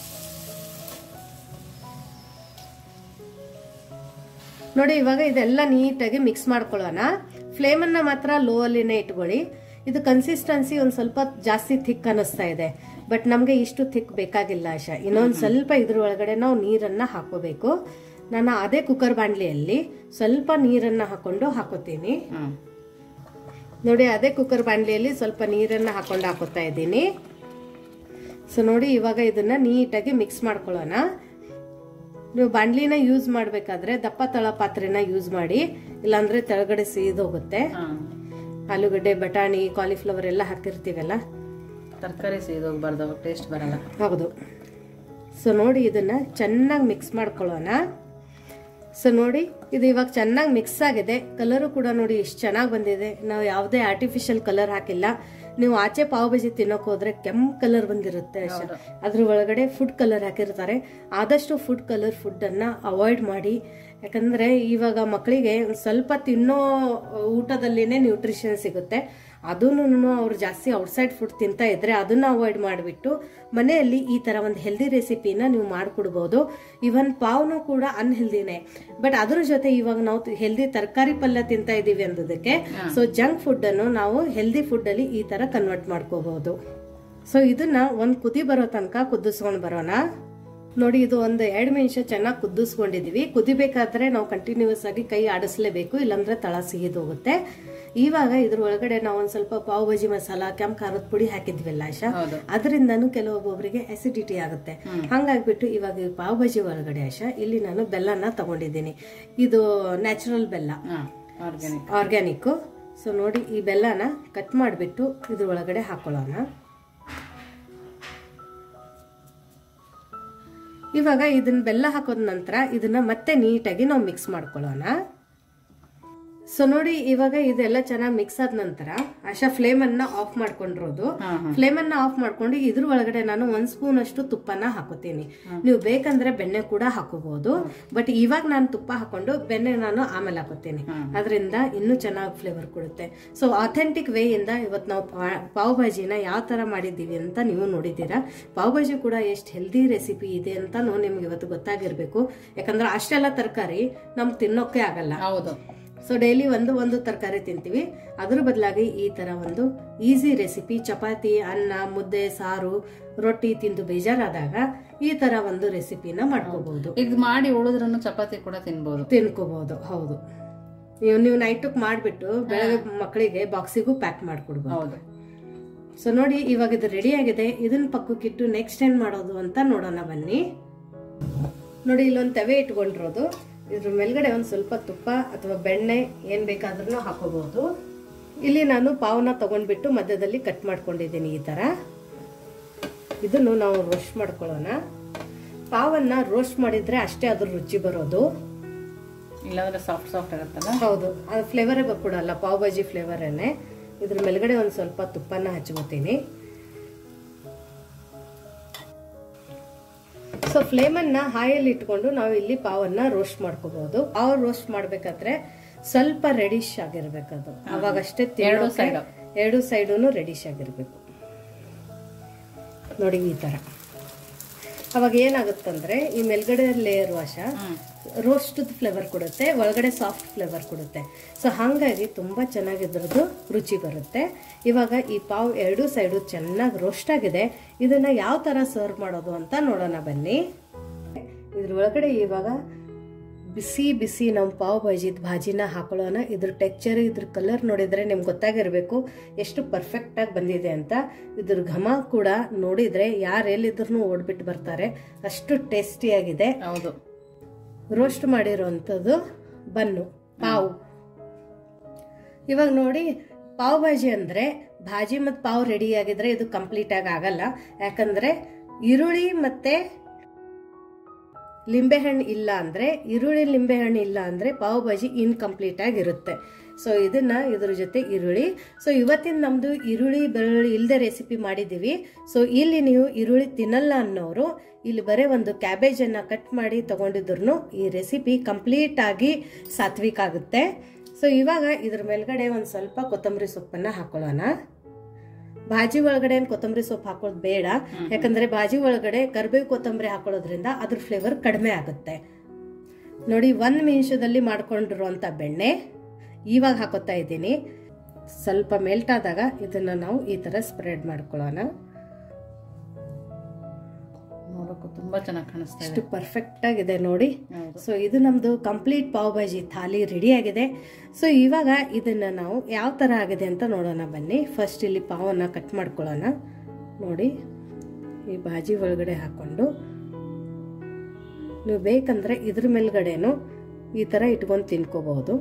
[SPEAKER 1] ನೋಡಿ ಇವಾಗ ಇದೆಲ್ಲ ನೀಟಾಗಿ ಮಿಕ್ಸ್ ಮಾಡ್ಕೊಳ್ಳೋಣ. ಫ್ಲೇಮ್ ಅನ್ನ ಮಾತ್ರ ಲೋ ಅಲ್ಲಿನೇ ಇಟ್ಕೊಳ್ಳಿ. ಇದು ಕನ್ಸಿಸ್ಟೆನ್ಸಿ ಒಂದ್ ಸ್ವಲ್ಪ ಜಾಸ್ತಿ ಥಿಕ್ ಅನಿಸ್ತಾ ಇದೆ, ಬಟ್ ನಮ್ಗೆ ಇಷ್ಟು ಥಿಕ್ ಬೇಕಾಗಿಲ್ಲ ಆಶಾ. ಇನ್ನೊಂದ್ ಸ್ವಲ್ಪ ಇದ್ರ ಒಳಗಡೆ ನಾವು ನೀರನ್ನ ಹಾಕೋಬೇಕು. ನಾನು ಅದೇ ಕುಕ್ಕರ್ ಬಾಂಡ್ಲಿಯಲ್ಲಿ ಸ್ವಲ್ಪ ನೀರನ್ನ ಹಾಕೊಂಡು ಹಾಕೋತೀನಿ. ನೋಡಿ ಅದೇ ಕುಕ್ಕರ್ ಬಾಂಡ್ಲಿಯಲ್ಲಿ ಸ್ವಲ್ಪ ನೀರನ್ನ ಹಾಕೊಂಡು ಹಾಕೋತಾ ಇದ್ದೀನಿ. ಸೊ ನೋಡಿ ಇವಾಗ ಇದನ್ನ ನೀಟಾಗಿ ಮಿಕ್ಸ್ ಮಾಡ್ಕೊಳ್ಳೋಣ. ನೀವು ಬಾಂಡ್ಲಿನ ಯೂಸ್ ಮಾಡ್ಬೇಕಾದ್ರೆ ದಪ್ಪ ತಳ ಪಾತ್ರೆನ ಯೂಸ್ ಮಾಡಿ, ಇಲ್ಲಾಂದ್ರೆ ತೆಳಗಡೆ ಸೀದೋಗುತ್ತೆ. ಆಲೂಗಡ್ಡೆ, ಬಟಾಣಿ, ಕಾಲಿಫ್ಲವರ್ ಎಲ್ಲ ಹಾಕಿರ್ತೀವಲ್ಲ,
[SPEAKER 2] ತರಕಾರಿ ಸೀದೋಗ್ಬಾರ್ದು, ಟೇಸ್ಟ್ ಬರಲ್ಲ.
[SPEAKER 1] ಹೌದು. ಸೊ ನೋಡಿ ಇದನ್ನ ಚೆನ್ನಾಗಿ ಮಿಕ್ಸ್ ಮಾಡ್ಕೊಳ್ಳೋಣ. ಸೊ ನೋಡಿ ಇದು ಇವಾಗ ಚೆನ್ನಾಗಿ ಮಿಕ್ಸ್ ಆಗಿದೆ. ಕಲರು ಕೂಡ ನೋಡಿ ಎಷ್ಟು ಚೆನ್ನಾಗಿ ಬಂದಿದೆ. ನಾವು ಯಾವುದೇ ಆರ್ಟಿಫಿಷಿಯಲ್ ಕಲರ್ ಹಾಕಿಲ್ಲ. ನೀವು ಆಚೆ ಪಾವ್ ಭಾಜಿ ತಿನ್ನೋಕೆ ಹೋದ್ರೆ ಕೆಂಪು ಕಲರ್ ಬಂದಿರುತ್ತೆ, ಅದ್ರ ಒಳಗಡೆ ಫುಡ್ ಕಲರ್ ಹಾಕಿರ್ತಾರೆ. ಆದಷ್ಟು ಫುಡ್ ಕಲರ್ ಫುಡ್ ಅನ್ನ ಅವಾಯ್ಡ್ ಮಾಡಿ. ಯಾಕಂದ್ರೆ ಇವಾಗ ಮಕ್ಕಳಿಗೆ ಸ್ವಲ್ಪ ತಿನ್ನೋ ಊಟದಲ್ಲಿನೇ ನ್ಯೂಟ್ರಿಷನ್ ಸಿಗುತ್ತೆ. ಅದನ್ನು ಅವ್ರು ಜಾಸ್ತಿ ಔಟ್ಸೈಡ್ ಫುಡ್ ತಿಂತಾ ಇದ್ರೆ ಅದನ್ನ ಅವಾಯ್ಡ್ ಮಾಡಿಬಿಟ್ಟು ಮನೆಯಲ್ಲಿ ಈ ತರ ಒಂದು ಹೆಲ್ದಿ ರೆಸಿಪಿನ ನೀವು ಮಾಡ್ಕೊಡ್ಬೋದು. ಇವನ್ ಪಾವ್ನು ಕೂಡ ಅನ್ಹೆಲ್ದಿನೇ, ಬಟ್ ಅದ್ರ ಜೊತೆ ಇವಾಗ ನಾವು ಹೆಲ್ದಿ ತರಕಾರಿ ಪಲ್ಯ ತಿಂತಾ ಇದೀವಿ ಅನ್ನೋದಕ್ಕೆ ಸೊ ಜಂಕ್ ಫುಡ್ ಅನ್ನು ನಾವು ಹೆಲ್ದಿ ಫುಡ್ ಅಲ್ಲಿ ಈ ತರ ಕನ್ವರ್ಟ್ ಮಾಡ್ಕೋಬಹುದು. ಸೊ ಇದನ್ನ ಒಂದ್ ಕುದಿ ಬರೋ ತನಕ ಕುದಿಸ್ಕೊಂಡ್ ಬರೋಣ. ನೋಡಿ ಇದು ಒಂದು ಎರಡು ನಿಮಿಷ ಚೆನ್ನಾಗಿ ಕುದಿಸ್ಕೊಂಡಿದೀವಿ. ಕುದಿಬೇಕಾದ್ರೆ ನಾವು ಕಂಟಿನ್ಯೂಸ್ ಆಗಿ ಕೈ ಆಡಿಸ್ಲೇಬೇಕು, ಇಲ್ಲಾಂದ್ರೆ ತಳ ಸಿಹಿದೋಗುತ್ತೆ. ಇವಾಗ ಇದ್ರ ಒಳಗಡೆ ನಾವು ಒಂದ್ ಸ್ವಲ್ಪ ಪಾವ್ ಭಾಜಿ ಮಸಾಲಾ, ಕೆಂಪು ಖಾರದ ಪುಡಿ ಹಾಕಿದ್ವಿಲ್ಲ ಆಶಾ, ಅದರಿಂದನೂ ಕೆಲವೊಬ್ಬೊಬ್ಬರಿಗೆ ಅಸಿಡಿಟಿ ಆಗುತ್ತೆ. ಹಂಗಾಗ್ಬಿಟ್ಟು ಇವಾಗ ಪಾವ್ ಭಾಜಿ ಒಳಗಡೆ ಆಶಾ ಇಲ್ಲಿ ನಾನು ಬೆಲ್ಲನ ತಗೊಂಡಿದ್ದೀನಿ. ಇದು ನ್ಯಾಚುರಲ್ ಬೆಲ್ಲ, ಆರ್ಗ್ಯಾನಿಕ್. ಸೊ ನೋಡಿ ಈ ಬೆಲ್ಲನ ಕಟ್ ಮಾಡಿಬಿಟ್ಟು ಇದ್ರ ಒಳಗಡೆ ಹಾಕೊಳ್ಳೋಣ. ಇವಾಗ ಇದನ್ನ ಬೆಲ್ಲ ಹಾಕೋದ ನಂತರ ಇದನ್ನ ಮತ್ತೆ ನೀಟಾಗಿ ನಾವು ಮಿಕ್ಸ್ ಮಾಡ್ಕೊಳ್ಳೋಣ. ಸೊ ನೋಡಿ ಇವಾಗ ಇದೆಲ್ಲ ಚೆನ್ನಾಗಿ ಮಿಕ್ಸ್ ಆದ ನಂತರ ಆಶಾ ಫ್ಲೇಮ್ ಅನ್ನ ಆಫ್ ಮಾಡ್ಕೊಂಡಿರೋದು. ಫ್ಲೇಮ್ ಅನ್ನ ಆಫ್ ಮಾಡ್ಕೊಂಡು ಇದ್ರ ಒಳಗಡೆ ನಾನು ಒಂದ್ ಸ್ಪೂನ್ ಅಷ್ಟು ತುಪ್ಪನ ಹಾಕೋತೀನಿ. ನೀವು ಬೇಕಂದ್ರೆ ಬೆಣ್ಣೆ ಕೂಡ ಹಾಕೋಬಹುದು, ಬಟ್ ಇವಾಗ ನಾನು ತುಪ್ಪ ಹಾಕೊಂಡು ಬೆಣ್ಣೆ ನಾನು ಆಮೇಲೆ ಹಾಕೋತೀನಿ. ಅದರಿಂದ ಇನ್ನೂ ಚೆನ್ನಾಗಿ ಫ್ಲೇವರ್ ಕೊಡುತ್ತೆ. ಸೊ ಅಥೆಂಟಿಕ್ ವೇ ಇಂದ ಇವತ್ತು ನಾವು ಪಾವ್ ಭಾಜಿನ ಯಾವ ತರ ಮಾಡಿದ್ದೀವಿ ಅಂತ ನೀವು ನೋಡಿದ್ದೀರಾ. ಪಾವ್ ಭಾಜಿ ಕೂಡ ಎಷ್ಟು ಹೆಲ್ದಿ ರೆಸಿಪಿ ಇದೆ ಅಂತ ನಿಮ್ಗೆ ಇವತ್ತು ಗೊತ್ತಾಗಿರ್ಬೇಕು. ಯಾಕಂದ್ರೆ ಅಷ್ಟೆಲ್ಲ ತರಕಾರಿ ನಮ್ಗೆ ತಿನ್ನೋಕೆ ಆಗಲ್ಲ.
[SPEAKER 2] ಹೌದು.
[SPEAKER 1] ಸೊ ಡೈಲಿ ಒಂದು ಒಂದು ತರಕಾರಿ ತಿಂತೀವಿ. ಅದ್ರ ಬದಲಾಗಿ ಈ ತರ ಒಂದು ಈಸಿ ರೆಸಿಪಿ, ಚಪಾತಿ, ಅನ್ನ, ಮುದ್ದೆ, ಸಾರು, ರೊಟ್ಟಿ ತಿಂದು ಬೇಜಾರಾದಾಗ ಈ ತರ ಒಂದು ರೆಸಿಪಿನ ಮಾಡ್ಕೋಬಹುದು.
[SPEAKER 2] ಇದು ಮಾಡಿ ಉಳಿದ್ರೂ ಚಪಾತಿ ಕೂಡ ತಿನ್ಬಹುದು,
[SPEAKER 1] ತಿನ್ಕೋಬಹುದು. ಹೌದು, ನೀವು ನೀವು ನೈಟಕ್ ಮಾಡ್ಬಿಟ್ಟು ಬೆಳಗ್ಗೆ ಮಕ್ಕಳಿಗೆ ಬಾಕ್ಸಿಗೂ ಪ್ಯಾಕ್ ಮಾಡ್ಕೊಡ್ಬಹುದು. ಸೊ ನೋಡಿ ಇವಾಗ ಇದು ರೆಡಿ ಆಗಿದೆ. ಇದನ್ನ ಪಕ್ಕಕ್ಕಿಟ್ಟು ನೆಕ್ಸ್ಟ್ ಏನ್ ಮಾಡೋದು ಅಂತ ನೋಡೋಣ ಬನ್ನಿ. ನೋಡಿ ಇಲ್ಲೊಂದು ತವೆ ಇಟ್ಕೊಂಡಿರೋದು. ಇದ್ರ ಮೇಲ್ಗಡೆ ಒಂದ್ ಸ್ವಲ್ಪ ತುಪ್ಪ ಅಥವಾ ಬೆಣ್ಣೆ ಏನ್ ಬೇಕಾದ್ರೂ ಹಾಕೋಬಹುದು. ಇಲ್ಲಿ ನಾನು ಪಾವನ ತಗೊಂಡ್ಬಿಟ್ಟು ಮಧ್ಯದಲ್ಲಿ ಕಟ್ ಮಾಡ್ಕೊಂಡಿದ್ದೀನಿ ಈ ತರ. ಇದನ್ನು ನಾವು ರೋಸ್ಟ್ ಮಾಡ್ಕೊಳ್ಳೋಣ. ಪಾವನ್ನ ರೋಸ್ಟ್ ಮಾಡಿದ್ರೆ ಅಷ್ಟೇ ಅದ್ರ ರುಚಿ ಬರೋದು,
[SPEAKER 2] ಇಲ್ಲಾಂದ್ರೆ ಸಾಫ್ಟ್ ಸಾಫ್ಟ್ ಆಗುತ್ತಲ್ಲ.
[SPEAKER 1] ಹೌದು, ಅದು ಫ್ಲೇವರೇ ಬರ್ಕೊಡಲ್ಲ, ಪಾವ್ ಭಾಜಿ ಫ್ಲೇವರೇನೆ. ಇದ್ರ ಮೇಲ್ಗಡೆ ಒಂದ್ ಸ್ವಲ್ಪ ತುಪ್ಪನ ಹಚ್ಕೋತೀನಿ. ಸೊ ಫ್ಲೇಮ್ ಅನ್ನ ಹಾಯಲ್ಲಿ ಇಟ್ಕೊಂಡು ನಾವು ಇಲ್ಲಿ ಪಾವನ್ನ ರೋಸ್ಟ್ ಮಾಡ್ಕೋಬಹುದು. ಪಾವ್ ರೋಸ್ಟ್ ಮಾಡ್ಬೇಕಾದ್ರೆ ಸ್ವಲ್ಪ ರೆಡಿಶ್ ಆಗಿರ್ಬೇಕದು, ಅವಾಗಷ್ಟೇ ಎರಡು ಸೈಡ್ ಎರಡು ಸೈಡೂನು ರೆಡಿಶ್ ಆಗಿರ್ಬೇಕು. ನೋಡಿ ಈ ತರ. ಅವಾಗ ಏನಾಗುತ್ತಂದ್ರೆ ಈ ಮೇಲ್ಗಡೆ ಲೇಯರ್ ವಾಶ ರೋಸ್ಟ್ ಫ್ಲೇವರ್ ಕೊಡುತ್ತೆ, ಒಳಗಡೆ ಸಾಫ್ಟ್ ಫ್ಲೇವರ್ ಕೊಡುತ್ತೆ. ಸೊ ಹಾಗಾಗಿ ತುಂಬಾ ಚೆನ್ನಾಗಿ ಇದ್ರದ್ದು ರುಚಿ ಬರುತ್ತೆ. ಇವಾಗ ಈ ಪಾವ್ ಎರಡು ಸೈಡು ಚೆನ್ನಾಗಿ ರೋಸ್ಟ್ ಆಗಿದೆ. ಇದನ್ನ ಯಾವ ತರ ಸರ್ವ್ ಮಾಡೋದು ಅಂತ ನೋಡೋಣ ಬನ್ನಿ. ಇದ್ರ ಒಳಗಡೆ ಇವಾಗ ಬಿಸಿ ಬಿಸಿ ನಾವು ಪಾವ್ ಭಾಜಿದ್ ಭಾಜಿನ ಹಾಕೊಳ್ಳೋಣ. ಇದ್ರ ಟೆಕ್ಸ್ಚರ್, ಇದ್ರ ಕಲರ್ ನೋಡಿದ್ರೆ ನಿಮ್ಗೆ ಗೊತ್ತಾಗಿರ್ಬೇಕು ಎಷ್ಟು ಪರ್ಫೆಕ್ಟ್ ಆಗಿ ಬಂದಿದೆ ಅಂತ. ಇದ್ರ ಘಮ ಕೂಡ ನೋಡಿದ್ರೆ ಯಾರು ಎಲ್ಲಿದ್ರು ಓಡ್ಬಿಟ್ಟು ಬರ್ತಾರೆ, ಅಷ್ಟು ಟೇಸ್ಟಿ ಆಗಿದೆ.
[SPEAKER 2] ಹೌದು.
[SPEAKER 1] ರೋಸ್ಟ್ ಮಾಡಿರೋಂಥದ್ದು ಬನ್ನು ಪಾವು. ಇವಾಗ ನೋಡಿ ಪಾವ್ ಭಾಜಿ ಅಂದ್ರೆ ಭಾಜಿ ಮತ್ತು ಪಾವ್ ರೆಡಿ ಆಗಿದ್ರೆ ಇದು ಕಂಪ್ಲೀಟ್ ಆಗಿ ಆಗಲ್ಲ. ಯಾಕಂದ್ರೆ ಈರುಳ್ಳಿ ಮತ್ತೆ ಲಿಂಬೆಹಣ್ಣು ಇಲ್ಲ ಅಂದ್ರೆ, ಈರುಳ್ಳಿ ಲಿಂಬೆಹಣ್ಣು ಇಲ್ಲ ಅಂದ್ರೆ ಪಾವ್ ಭಾಜಿ ಇನ್ಕಂಪ್ಲೀಟ್ ಆಗಿರುತ್ತೆ. ಸೊ ಇದನ್ನ ಇದ್ರ ಜೊತೆ ಈರುಳ್ಳಿ. ಸೊ ಇವತ್ತಿನ ನಮ್ದು ಈರುಳ್ಳಿ ಬೆಳ್ಳುಳ್ಳಿ ಇಲ್ಲದೆ ರೆಸಿಪಿ ಮಾಡಿದೀವಿ. ಸೊ ಇಲ್ಲಿ ನೀವು ಈರುಳ್ಳಿ ತಿನ್ನಲ್ಲ ಅನ್ನೋರು ಇಲ್ಲಿ ಬರೀ ಒಂದು ಕ್ಯಾಬೇಜ್ ಅನ್ನ ಕಟ್ ಮಾಡಿ ತಗೊಂಡಿದ್ರು ಈ ರೆಸಿಪಿ ಕಂಪ್ಲೀಟ್ ಆಗಿ ಸಾತ್ವಿಕ್ ಆಗುತ್ತೆ. ಸೊ ಇವಾಗ ಇದ್ರ ಮೇಲ್ಗಡೆ ಒಂದ್ ಸ್ವಲ್ಪ ಕೊತ್ತಂಬರಿ ಸೊಪ್ಪನ್ನ ಹಾಕೊಳ್ಳೋಣ. ಭಾಜಿ ಒಳಗಡೆ ಏನ್ ಕೊತ್ತಂಬರಿ ಸೊಪ್ಪು ಹಾಕೋದು ಬೇಡ, ಯಾಕಂದ್ರೆ ಭಾಜಿ ಒಳಗಡೆ ಕರಿಬೇವು ಕೊತ್ತಂಬರಿ ಹಾಕೊಳ್ಳೋದ್ರಿಂದ ಅದ್ರ ಫ್ಲೇವರ್ ಕಡಿಮೆ ಆಗುತ್ತೆ. ನೋಡಿ ಒಂದ್ ನಿಮಿಷದಲ್ಲಿ ಮಾಡ್ಕೊಂಡಿರುವಂತ ಬೆಣ್ಣೆ ಇವಾಗ ಹಾಕೋತಾ ಇದ್ದೀನಿ. ಸ್ವಲ್ಪ ಮೆಲ್ಟ್ ಆದಾಗ ಇದನ್ನ ನಾವು ಈ ತರ ಸ್ಪ್ರೆಡ್ ಮಾಡ್ಕೊಳ್ಳೋಣ.
[SPEAKER 2] ನೋಡೋಕೆ ತುಂಬಾ ಚೆನ್ನಾಗಿ ಕಾಣಿಸ್ತಾ ಇದೆ,
[SPEAKER 1] ಎಷ್ಟು ಪರ್ಫೆಕ್ಟ್ ಆಗಿದೆ ನೋಡಿ. ಸೊ ಇದು ನಮ್ದು ಕಂಪ್ಲೀಟ್ ಪಾವ್ ಭಾಜಿ ಥಾಲಿ ರೆಡಿ ಆಗಿದೆ. ಸೊ ಇವಾಗ ಇದನ್ನ ನಾವು ಯಾವ ತರ ಆಗಿದೆ ಅಂತ ನೋಡೋಣ ಬನ್ನಿ. ಫಸ್ಟ್ ಇಲ್ಲಿ ಪಾವನ್ನ ಕಟ್ ಮಾಡ್ಕೊಳ್ಳೋಣ. ನೋಡಿ ಈ ಭಾಜಿ ಒಳಗಡೆ ಹಾಕೊಂಡು ನೀವು ಬೇಕಂದ್ರೆ ಇದ್ರ ಮೇಲ್ಗಡೆನು ಈ ತರ ಇಟ್ಕೊಂಡು ತಿನ್ಕೋಬಹುದು.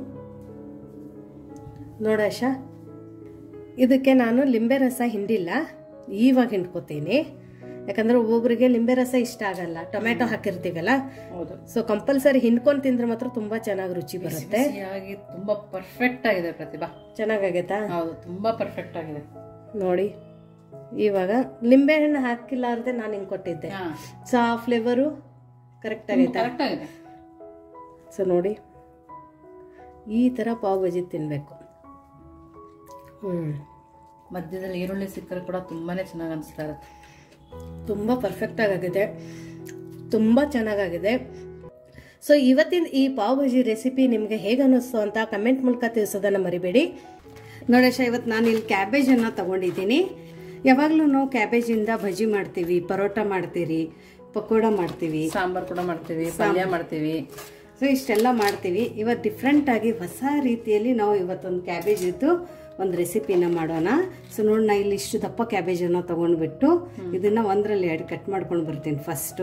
[SPEAKER 1] ನೋಡಾಶ, ಇದಕ್ಕೆ ನಾನು ಲಿಂಬೆ ರಸ ಹಿಂಡಿಲ್ಲ, ಇವಾಗ ಹಿಂಡ್ಕೋತೀನಿ. ಯಾಕಂದ್ರೆ ಒಬ್ಬೊಬ್ರಿಗೆ ಲಿಂಬೆ ರಸ ಇಷ್ಟ ಆಗಲ್ಲ, ಟೊಮೆಟೊ ಹಾಕಿರ್ತೀವಲ್ಲ. ಸೊ ಕಂಪಲ್ಸರಿ ಹಿಂಡ್ಕೊಂಡ್ ತಿಂದ್ರೆ ಮಾತ್ರ ತುಂಬಾ ಚೆನ್ನಾಗಿ ರುಚಿ ಬರುತ್ತೆ.
[SPEAKER 2] ತುಂಬಾ ಪರ್ಫೆಕ್ಟ್ ಆಗಿದೆ ಪ್ರತಿಭಾ,
[SPEAKER 1] ಚೆನ್ನಾಗಾಗೈತಾ?
[SPEAKER 2] ಹೌದು, ತುಂಬಾ ಪರ್ಫೆಕ್ಟ್ ಆಗಿದೆ
[SPEAKER 1] ನೋಡಿ. ಇವಾಗ ಲಿಂಬೆ ಹಣ್ಣು ಹಾಕಿಲ್ಲಾರ್ದೆ ನಾನು ಹಿಂಗ್ ಕೊಟ್ಟಿದ್ದೆ. ಸೊ ಆ ಫ್ಲೇವರು ಕರೆಕ್ಟ್ ಆಗೈತಾ? ಸೊ ನೋಡಿ ಈ ತರ ಪಾವ್ ಭಾಜಿ ತಿನ್ಬೇಕು. ಹ್ಮ್
[SPEAKER 2] ಮಧ್ಯದಲ್ಲಿ ಈರುಳ್ಳಿ ಸಿಕ್ಕರೆ ಕೂಡ ತುಂಬಾನೇ ಚೆನ್ನಾಗಿ ಅನಿಸ್ತಾ ಇರುತ್ತೆ.
[SPEAKER 1] ತುಂಬ ಪರ್ಫೆಕ್ಟ್ ಆಗಿದೆ, ತುಂಬ ಚೆನ್ನಾಗಾಗಿದೆ. ಸೊ ಇವತ್ತಿನ ಈ ಪಾವ್ ಭಾಜಿ ರೆಸಿಪಿ ನಿಮಗೆ ಹೇಗೆ ಅನ್ನಿಸ್ತು ಅಂತ ಕಮೆಂಟ್ ಮೂಲಕ ತಿಳಿಸೋದನ್ನು ಮರಿಬೇಡಿ. ನೋಡೇಶ, ಇವತ್ತು ನಾನು ಇಲ್ಲಿ ಕ್ಯಾಬೇಜನ್ನು ತಗೊಂಡಿದ್ದೀನಿ. ಯಾವಾಗಲೂ ನಾವು ಕ್ಯಾಬೇಜಿಂದ ಭಜಿ ಮಾಡ್ತೀವಿ, ಪರೋಟ ಮಾಡ್ತೀವಿ, ಪಕೋಡ ಮಾಡ್ತೀವಿ,
[SPEAKER 2] ಸಾಂಬಾರ್ ಕೂಡ ಮಾಡ್ತೀವಿ, ಪಲ್ಯ ಮಾಡ್ತೀವಿ.
[SPEAKER 1] ಸೊ ಇಷ್ಟೆಲ್ಲ ಮಾಡ್ತೀವಿ. ಇವತ್ತು ಡಿಫ್ರೆಂಟ್ ಆಗಿ ಹೊಸ ರೀತಿಯಲ್ಲಿ ನಾವು ಇವತ್ತೊಂದು ಕ್ಯಾಬೇಜ್ ಇದ್ದು ಒಂದು ರೆಸಿಪಿನ ಮಾಡೋಣ. ಸೊ ನೋಡಿ, ನಾ ಇಲ್ಲಿ ಇಷ್ಟು ದಪ್ಪ ಕ್ಯಾಬೇಜನ್ನು ತಗೊಂಡ್ಬಿಟ್ಟು ಇದನ್ನ ಒಂದರಲ್ಲಿ ಎರಡು ಕಟ್ ಮಾಡ್ಕೊಂಡು ಬರ್ತೀನಿ ಫಸ್ಟು.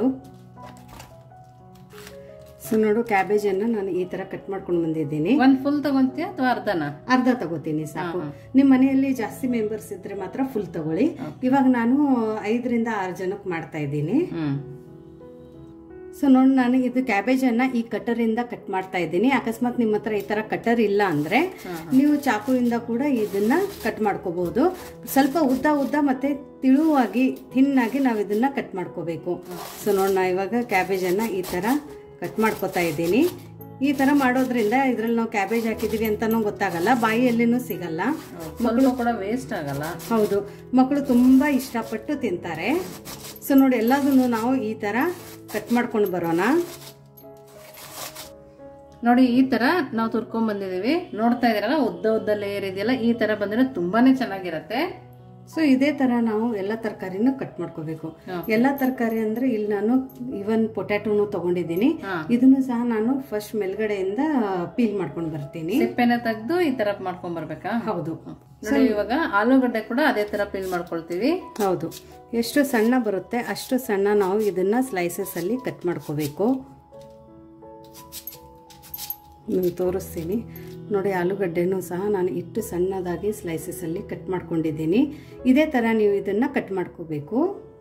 [SPEAKER 1] ಸೊ ನೋಡು, ಕ್ಯಾಬೇಜನ್ನು ನಾನು ಈ ತರ ಕಟ್ ಮಾಡ್ಕೊಂಡು ಬಂದಿದ್ದೀನಿ.
[SPEAKER 2] ಒಂದು ಫುಲ್ ತಗೊಂತೀಯ ಅಥವಾ ಅರ್ಧನ?
[SPEAKER 1] ಅರ್ಧ ತಗೋತೀನಿ ಸಾಕು. ನಿಮ್ಮ ಮನೆಯಲ್ಲಿ ಜಾಸ್ತಿ ಮೆಂಬರ್ಸ್ ಇದ್ರೆ ಮಾತ್ರ ಫುಲ್ ತಗೊಳ್ಳಿ. ಇವಾಗ ನಾನು ಐದರಿಂದ ಆರು ಜನಕ್ಕೆ ಮಾಡ್ತಾ ಇದ್ದೀನಿ. ಸೊ ನೋಡಿ, ನಾನು ಇದು ಕ್ಯಾಬೇಜನ್ನು ಈ ಕಟರಿಂದ ಕಟ್ ಮಾಡ್ತಾ ಇದ್ದೀನಿ. ಅಕಸ್ಮಾತ್ ನಿಮ್ಮ ಹತ್ರ ಈ ತರ ಕಟರ್ ಇಲ್ಲ ಅಂದ್ರೆ ನೀವು ಚಾಕುವಿಂದ ಕೂಡ ಇದನ್ನ ಕಟ್ ಮಾಡ್ಕೋಬಹುದು. ಸ್ವಲ್ಪ ಉದ್ದ ಉದ್ದ ಮತ್ತೆ ತಿಳುವಾಗಿ ತಿನ್ನಾಗಿ ನಾವು ಇದನ್ನ ಕಟ್ ಮಾಡ್ಕೋಬೇಕು. ಸೊ ನೋಡಿ, ನಾ ಇವಾಗ ಕ್ಯಾಬೇಜನ್ನ ಈ ತರ ಕಟ್ ಮಾಡ್ಕೋತಾ ಇದ್ದೀನಿ. ಈ ತರ ಮಾಡೋದ್ರಿಂದ ಇದ್ರಲ್ಲಿ ನಾವು ಕ್ಯಾಬೇಜ್ ಹಾಕಿದೀವಿ ಅಂತಾನೂ ಗೊತ್ತಾಗಲ್ಲ, ಬಾಯಿಯಲ್ಲಿನೂ ಸಿಗಲ್ಲ,
[SPEAKER 2] ಮಕ್ಕಳು ಕೂಡ ವೇಸ್ಟ್ ಆಗಲ್ಲ.
[SPEAKER 1] ಹೌದು, ಮಕ್ಕಳು ತುಂಬಾ ಇಷ್ಟಪಟ್ಟು ತಿಂತಾರೆ. ಸೊ ನೋಡಿ, ಎಲ್ಲದನ್ನು ನಾವು ಈ ತರ ಕಟ್ ಮಾಡ್ಕೊಂಡು ಬರೋಣ.
[SPEAKER 2] ನೋಡಿ, ಈ ತರ ನಾವು ತುರ್ಕೊಂಡ್ ಬಂದಿದೀವಿ. ನೋಡ್ತಾ ಇದೀರಲ್ಲ, ಉದ್ದ ಉದ್ದ ಲೇಯರ್ ಇದೆಯಲ್ಲ, ಈ ತರ ಬಂದ್ರೆ ತುಂಬಾನೇ ಚೆನ್ನಾಗಿರತ್ತೆ.
[SPEAKER 1] ಸೊ ಇದೇ ತರ ನಾವು ಎಲ್ಲ ತರಕಾರಿನೂ ಕಟ್ ಮಾಡ್ಕೋಬೇಕು. ಎಲ್ಲಾ ತರಕಾರಿ ಅಂದ್ರೆ ಇಲ್ಲಿ ನಾನು ಇವನ್ ಪೊಟ್ಯಾಟೋನು ತಗೊಂಡಿದ್ದೀನಿ. ಇದನ್ನು ಸಹ ನಾನು ಫಸ್ಟ್ ಮೇಲ್ಗಡೆಯಿಂದ ಪೀಲ್ ಮಾಡ್ಕೊಂಡು ಬರ್ತೀನಿ.
[SPEAKER 2] ಸಿಪ್ಪೆನ ತೆಗೆದು ಈ ತರ ಮಾಡ್ಕೊಂಡ್ ಬರ್ಬೇಕಾ?
[SPEAKER 1] ಹೌದು.
[SPEAKER 2] ನೋಡಿ, ಇವಾಗ ಆಲೂಗಡ್ಡೆ ಕೂಡ ಅದೇ ತರ ಪೀಲ್ ಮಾಡ್ಕೊಳ್ತೀವಿ.
[SPEAKER 1] ಹೌದು, ಎಷ್ಟು ಸಣ್ಣ ಬರುತ್ತೆ ಅಷ್ಟು ಸಣ್ಣ ನಾವು ಇದನ್ನ ಸ್ಲೈಸಸ್ ಅಲ್ಲಿ ಕಟ್ ಮಾಡ್ಕೋಬೇಕು. ನಾನು ತೋರಿಸ್ತೀನಿ ನೋಡಿ. ಆಲೂಗಡ್ಡೆನೂ ಸಹ ನಾನು ಇಟ್ಟು ಸಣ್ಣದಾಗಿ ಸ್ಲೈಸಸ್ ಅಲ್ಲಿ ಕಟ್ ಮಾಡ್ಕೊಂಡಿದ್ದೀನಿ. ಇದೇ ತರ ನೀವು ಇದನ್ನ ಕಟ್ ಮಾಡ್ಕೋಬೇಕು.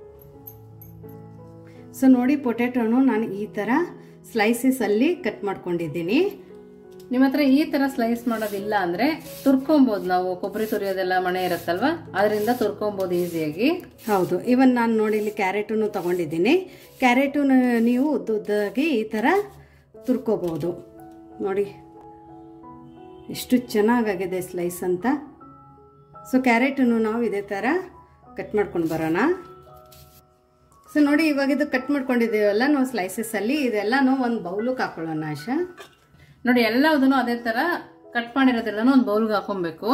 [SPEAKER 1] ಸೊ ನೋಡಿ, ಪೊಟ್ಯಾಟೋನು ನಾನು ಈ ತರ ಸ್ಲೈಸಸ್ ಅಲ್ಲಿ ಕಟ್ ಮಾಡ್ಕೊಂಡಿದ್ದೀನಿ.
[SPEAKER 2] ನಿಮ್ಮ ಹತ್ರ ಈ ತರ ಸ್ಲೈಸ್ ಮಾಡೋದಿಲ್ಲ ಅಂದ್ರೆ ತುರ್ಕೊಬಹುದು. ನಾವು ಕೊಬ್ಬರಿ ತುರಿಯೋದೆಲ್ಲ ಮನೆ ಇರುತ್ತಲ್ವಾ, ಅದರಿಂದ ತುರ್ಕೊಬಹುದು ಈಸಿಯಾಗಿ.
[SPEAKER 1] ಹೌದು, ಇವನ್ ನಾನು ನೋಡಿ ಇಲ್ಲಿ ಕ್ಯಾರೆಟನ್ನು ತಗೊಂಡಿದ್ದೀನಿ. ಕ್ಯಾರೆಟು ನೀವು ಉದ್ದ ಉದ್ದಾಗಿ ಈ ತರ ತುರ್ಕೋಬಹುದು. ನೋಡಿ ಎಷ್ಟು ಚೆನ್ನಾಗಾಗಿದೆ ಸ್ಲೈಸ್ ಅಂತ. ಸೊ ಕ್ಯಾರೆಟನ್ನು ನಾವು ಇದೇ ತರ ಕಟ್ ಮಾಡ್ಕೊಂಡು ಬರೋಣ. ಸೊ ನೋಡಿ, ಇವಾಗ ಇದು ಕಟ್ ಮಾಡ್ಕೊಂಡಿದ್ದೀವಲ್ಲ ನಾವು ಸ್ಲೈಸಸ್ ಅಲ್ಲಿ, ಇದೆಲ್ಲಾನು ಒಂದು ಬೌಲಿಗೆ ಹಾಕೊಳ್ಳೋಣ. ಆಶಾ
[SPEAKER 2] ನೋಡಿ, ಎಲ್ಲದನ್ನು ಅದೇ ತರ ಕಟ್ ಮಾಡಿರೋದ್ರಲ್ಲೂ ಒಂದು ಬೌಲ್ಗೆ ಹಾಕೊಬೇಕು.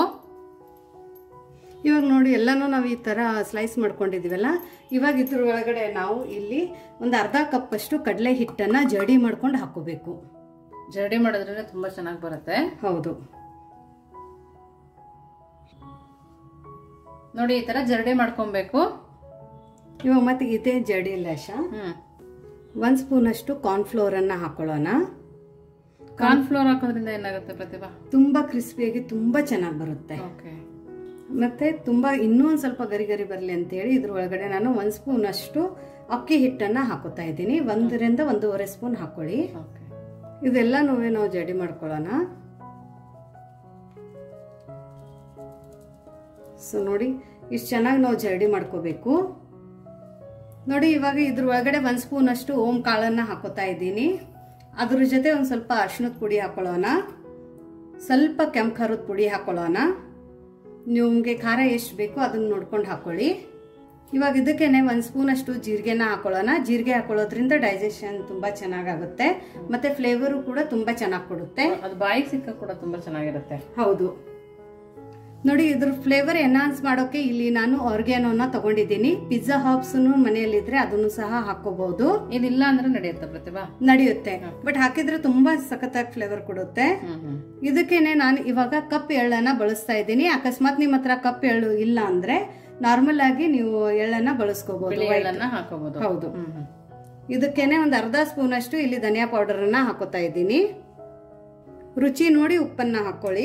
[SPEAKER 1] ಇವಾಗ ನೋಡಿ, ಎಲ್ಲಾನು ನಾವು ಈ ತರ ಸ್ಲೈಸ್ ಮಾಡ್ಕೊಂಡಿದೀವಲ್ಲ, ಇವಾಗ ಇದ್ರ ಒಳಗಡೆ ನಾವು ಇಲ್ಲಿ ಒಂದು ಅರ್ಧ ಕಪ್ ಅಷ್ಟು ಕಡಲೆ ಹಿಟ್ಟನ್ನ ಜಡಿ ಮಾಡ್ಕೊಂಡು ಹಾಕೋಬೇಕು.
[SPEAKER 2] ಜಡಿ ಮಾಡಿದ್ರೆ ತುಂಬಾ ಚೆನ್ನಾಗಿ ಬರುತ್ತೆ.
[SPEAKER 1] ಹೌದು,
[SPEAKER 2] ನೋಡಿ ಈ ತರ ಜರಡಿ ಮಾಡ್ಕೊಬೇಕು.
[SPEAKER 1] ಇವಾಗ ಮತ್ತೆ ಇದೇ ಜಡಿ ಲೇಶ ಒಂದ್ ಸ್ಪೂನ್ ಅಷ್ಟು ಕಾರ್ನ್ಫ್ಲೋರ್ ಅನ್ನ ಹಾಕೊಳ್ಳೋಣ.
[SPEAKER 2] ಕಾರ್ನ್ಫ್ಲೋರ್ ಹಾಕೋದ್ರಿಂದ ಏನಾಗುತ್ತೆ ಪ್ರತಿಭಾ?
[SPEAKER 1] ತುಂಬಾ ಕ್ರಿಸ್ಪಿಯಾಗಿ ತುಂಬಾ ಚೆನ್ನಾಗಿ ಬರುತ್ತೆ. ಮತ್ತೆ ತುಂಬಾ ಇನ್ನೂ ಒಂದ್ ಸ್ವಲ್ಪ ಗರಿ ಗರಿ ಬರ್ಲಿ ಅಂತ ಹೇಳಿ ಇದ್ರ ಒಳಗಡೆ ನಾನು ಒಂದ್ ಸ್ಪೂನ್ ಅಷ್ಟು ಅಕ್ಕಿ ಹಿಟ್ಟನ್ನ ಹಾಕೋತಾ ಇದ್ದೀನಿ. ಒಂದರಿಂದ ಒಂದೂವರೆ ಸ್ಪೂನ್ ಹಾಕೊಳ್ಳಿ. ಇದೆಲ್ಲ ನಾವು ಜಡಿ ಮಾಡ್ಕೊಳ್ಳೋಣ. ಸೊ ನೋಡಿ, ಇಷ್ಟು ಚೆನ್ನಾಗಿ ನಾವು ಜಡಿ ಮಾಡ್ಕೋಬೇಕು. ನೋಡಿ, ಇವಾಗ ಇದ್ರ ಒಳಗಡೆ ಒಂದ್ ಸ್ಪೂನ್ ಅಷ್ಟು ಓಂ ಕಾಳನ್ನ ಹಾಕೋತಾ ಇದ್ದೀನಿ. ಅದ್ರ ಜೊತೆ ಒಂದ್ ಸ್ವಲ್ಪ ಅರಿಶಿಣದ ಪುಡಿ ಹಾಕೊಳ್ಳೋಣ, ಸ್ವಲ್ಪ ಕೆಂಪು ಖಾರದ ಪುಡಿ ಹಾಕೊಳ್ಳೋಣ,
[SPEAKER 3] ನಿಮಗೆ ಖಾರ ಎಷ್ಟು ಬೇಕೋ ಅದನ್ನ ನೋಡ್ಕೊಂಡು ಹಾಕೊಳ್ಳಿ. ಇವಾಗ ಇದಕ್ಕೇನೆ ಒಂದು ಸ್ಪೂನ್ ಅಷ್ಟು ಜೀರಿಗೆನ ಹಾಕೊಳ್ಳೋಣ. ಜೀರಿಗೆ ಹಾಕೊಳ್ಳೋದ್ರಿಂದ ಡೈಜೆಷನ್ ತುಂಬಾ ಚೆನ್ನಾಗಾಗುತ್ತೆ, ಮತ್ತೆ ಫ್ಲೇವರು ಕೂಡ ತುಂಬಾ ಚೆನ್ನಾಗಿ ಕೊಡುತ್ತೆ.
[SPEAKER 2] ಅದು ಬಾಯಿಗೆ ಸಿಕ್ಕ ಕೂಡ ತುಂಬಾ ಚೆನ್ನಾಗಿರುತ್ತೆ.
[SPEAKER 3] ಹೌದು ನೋಡಿ, ಇದ್ರ ಫ್ಲೇವರ್ ಎನ್ಹಾನ್ಸ್ ಮಾಡೋಕೆ ಇಲ್ಲಿ ನಾನು ಆರ್ಗ್ಯಾನೋನ ತಗೊಂಡಿದ್ದೀನಿ. ಪಿಜ್ಜಾ ಹಾಬ್ಸ್ ಮನೆಯಲ್ಲಿದ್ರೆ ಅದನ್ನು ಸಹ ಹಾಕೋಬಹುದು.
[SPEAKER 2] ಇದಿಲ್ಲ ಅಂದ್ರೆ ನಡೆಯುತ್ತೆ ಪ್ರತಿಭಾ?
[SPEAKER 3] ನಡೆಯುತ್ತೆ, ಬಟ್ ಹಾಕಿದ್ರೆ ತುಂಬಾ ಸಖತ್ತಾಗಿ ಫ್ಲೇವರ್ ಕೊಡುತ್ತೆ. ಇದಕ್ಕೇನೆ ನಾನು ಇವಾಗ ಕಪ್ ಎಳ್ಳನ್ನ ಬಳಸ್ತಾ ಇದ್ದೀನಿ. ಅಕಸ್ಮಾತ್ ನಿಮ್ ಹತ್ರ ಕಪ್ ಎಳ್ಳು ಇಲ್ಲ ಅಂದ್ರೆ ನಾರ್ಮಲ್ ಆಗಿ ನೀವು ಎಳ್ಳನ್ನ ಬಳಸ್ಕೋಬಹುದು. ಹೌದು, ಇದಕ್ಕೇನೆ ಒಂದ್ ಅರ್ಧ ಸ್ಪೂನ್ ಅಷ್ಟು ಇಲ್ಲಿ ಧನಿಯಾ ಪೌಡರ್ ಅನ್ನ ಹಾಕೋತಾ ಇದ್ದೀನಿ. ರುಚಿ ನೋಡಿ ಉಪ್ಪನ್ನ ಹಾಕೊಳ್ಳಿ.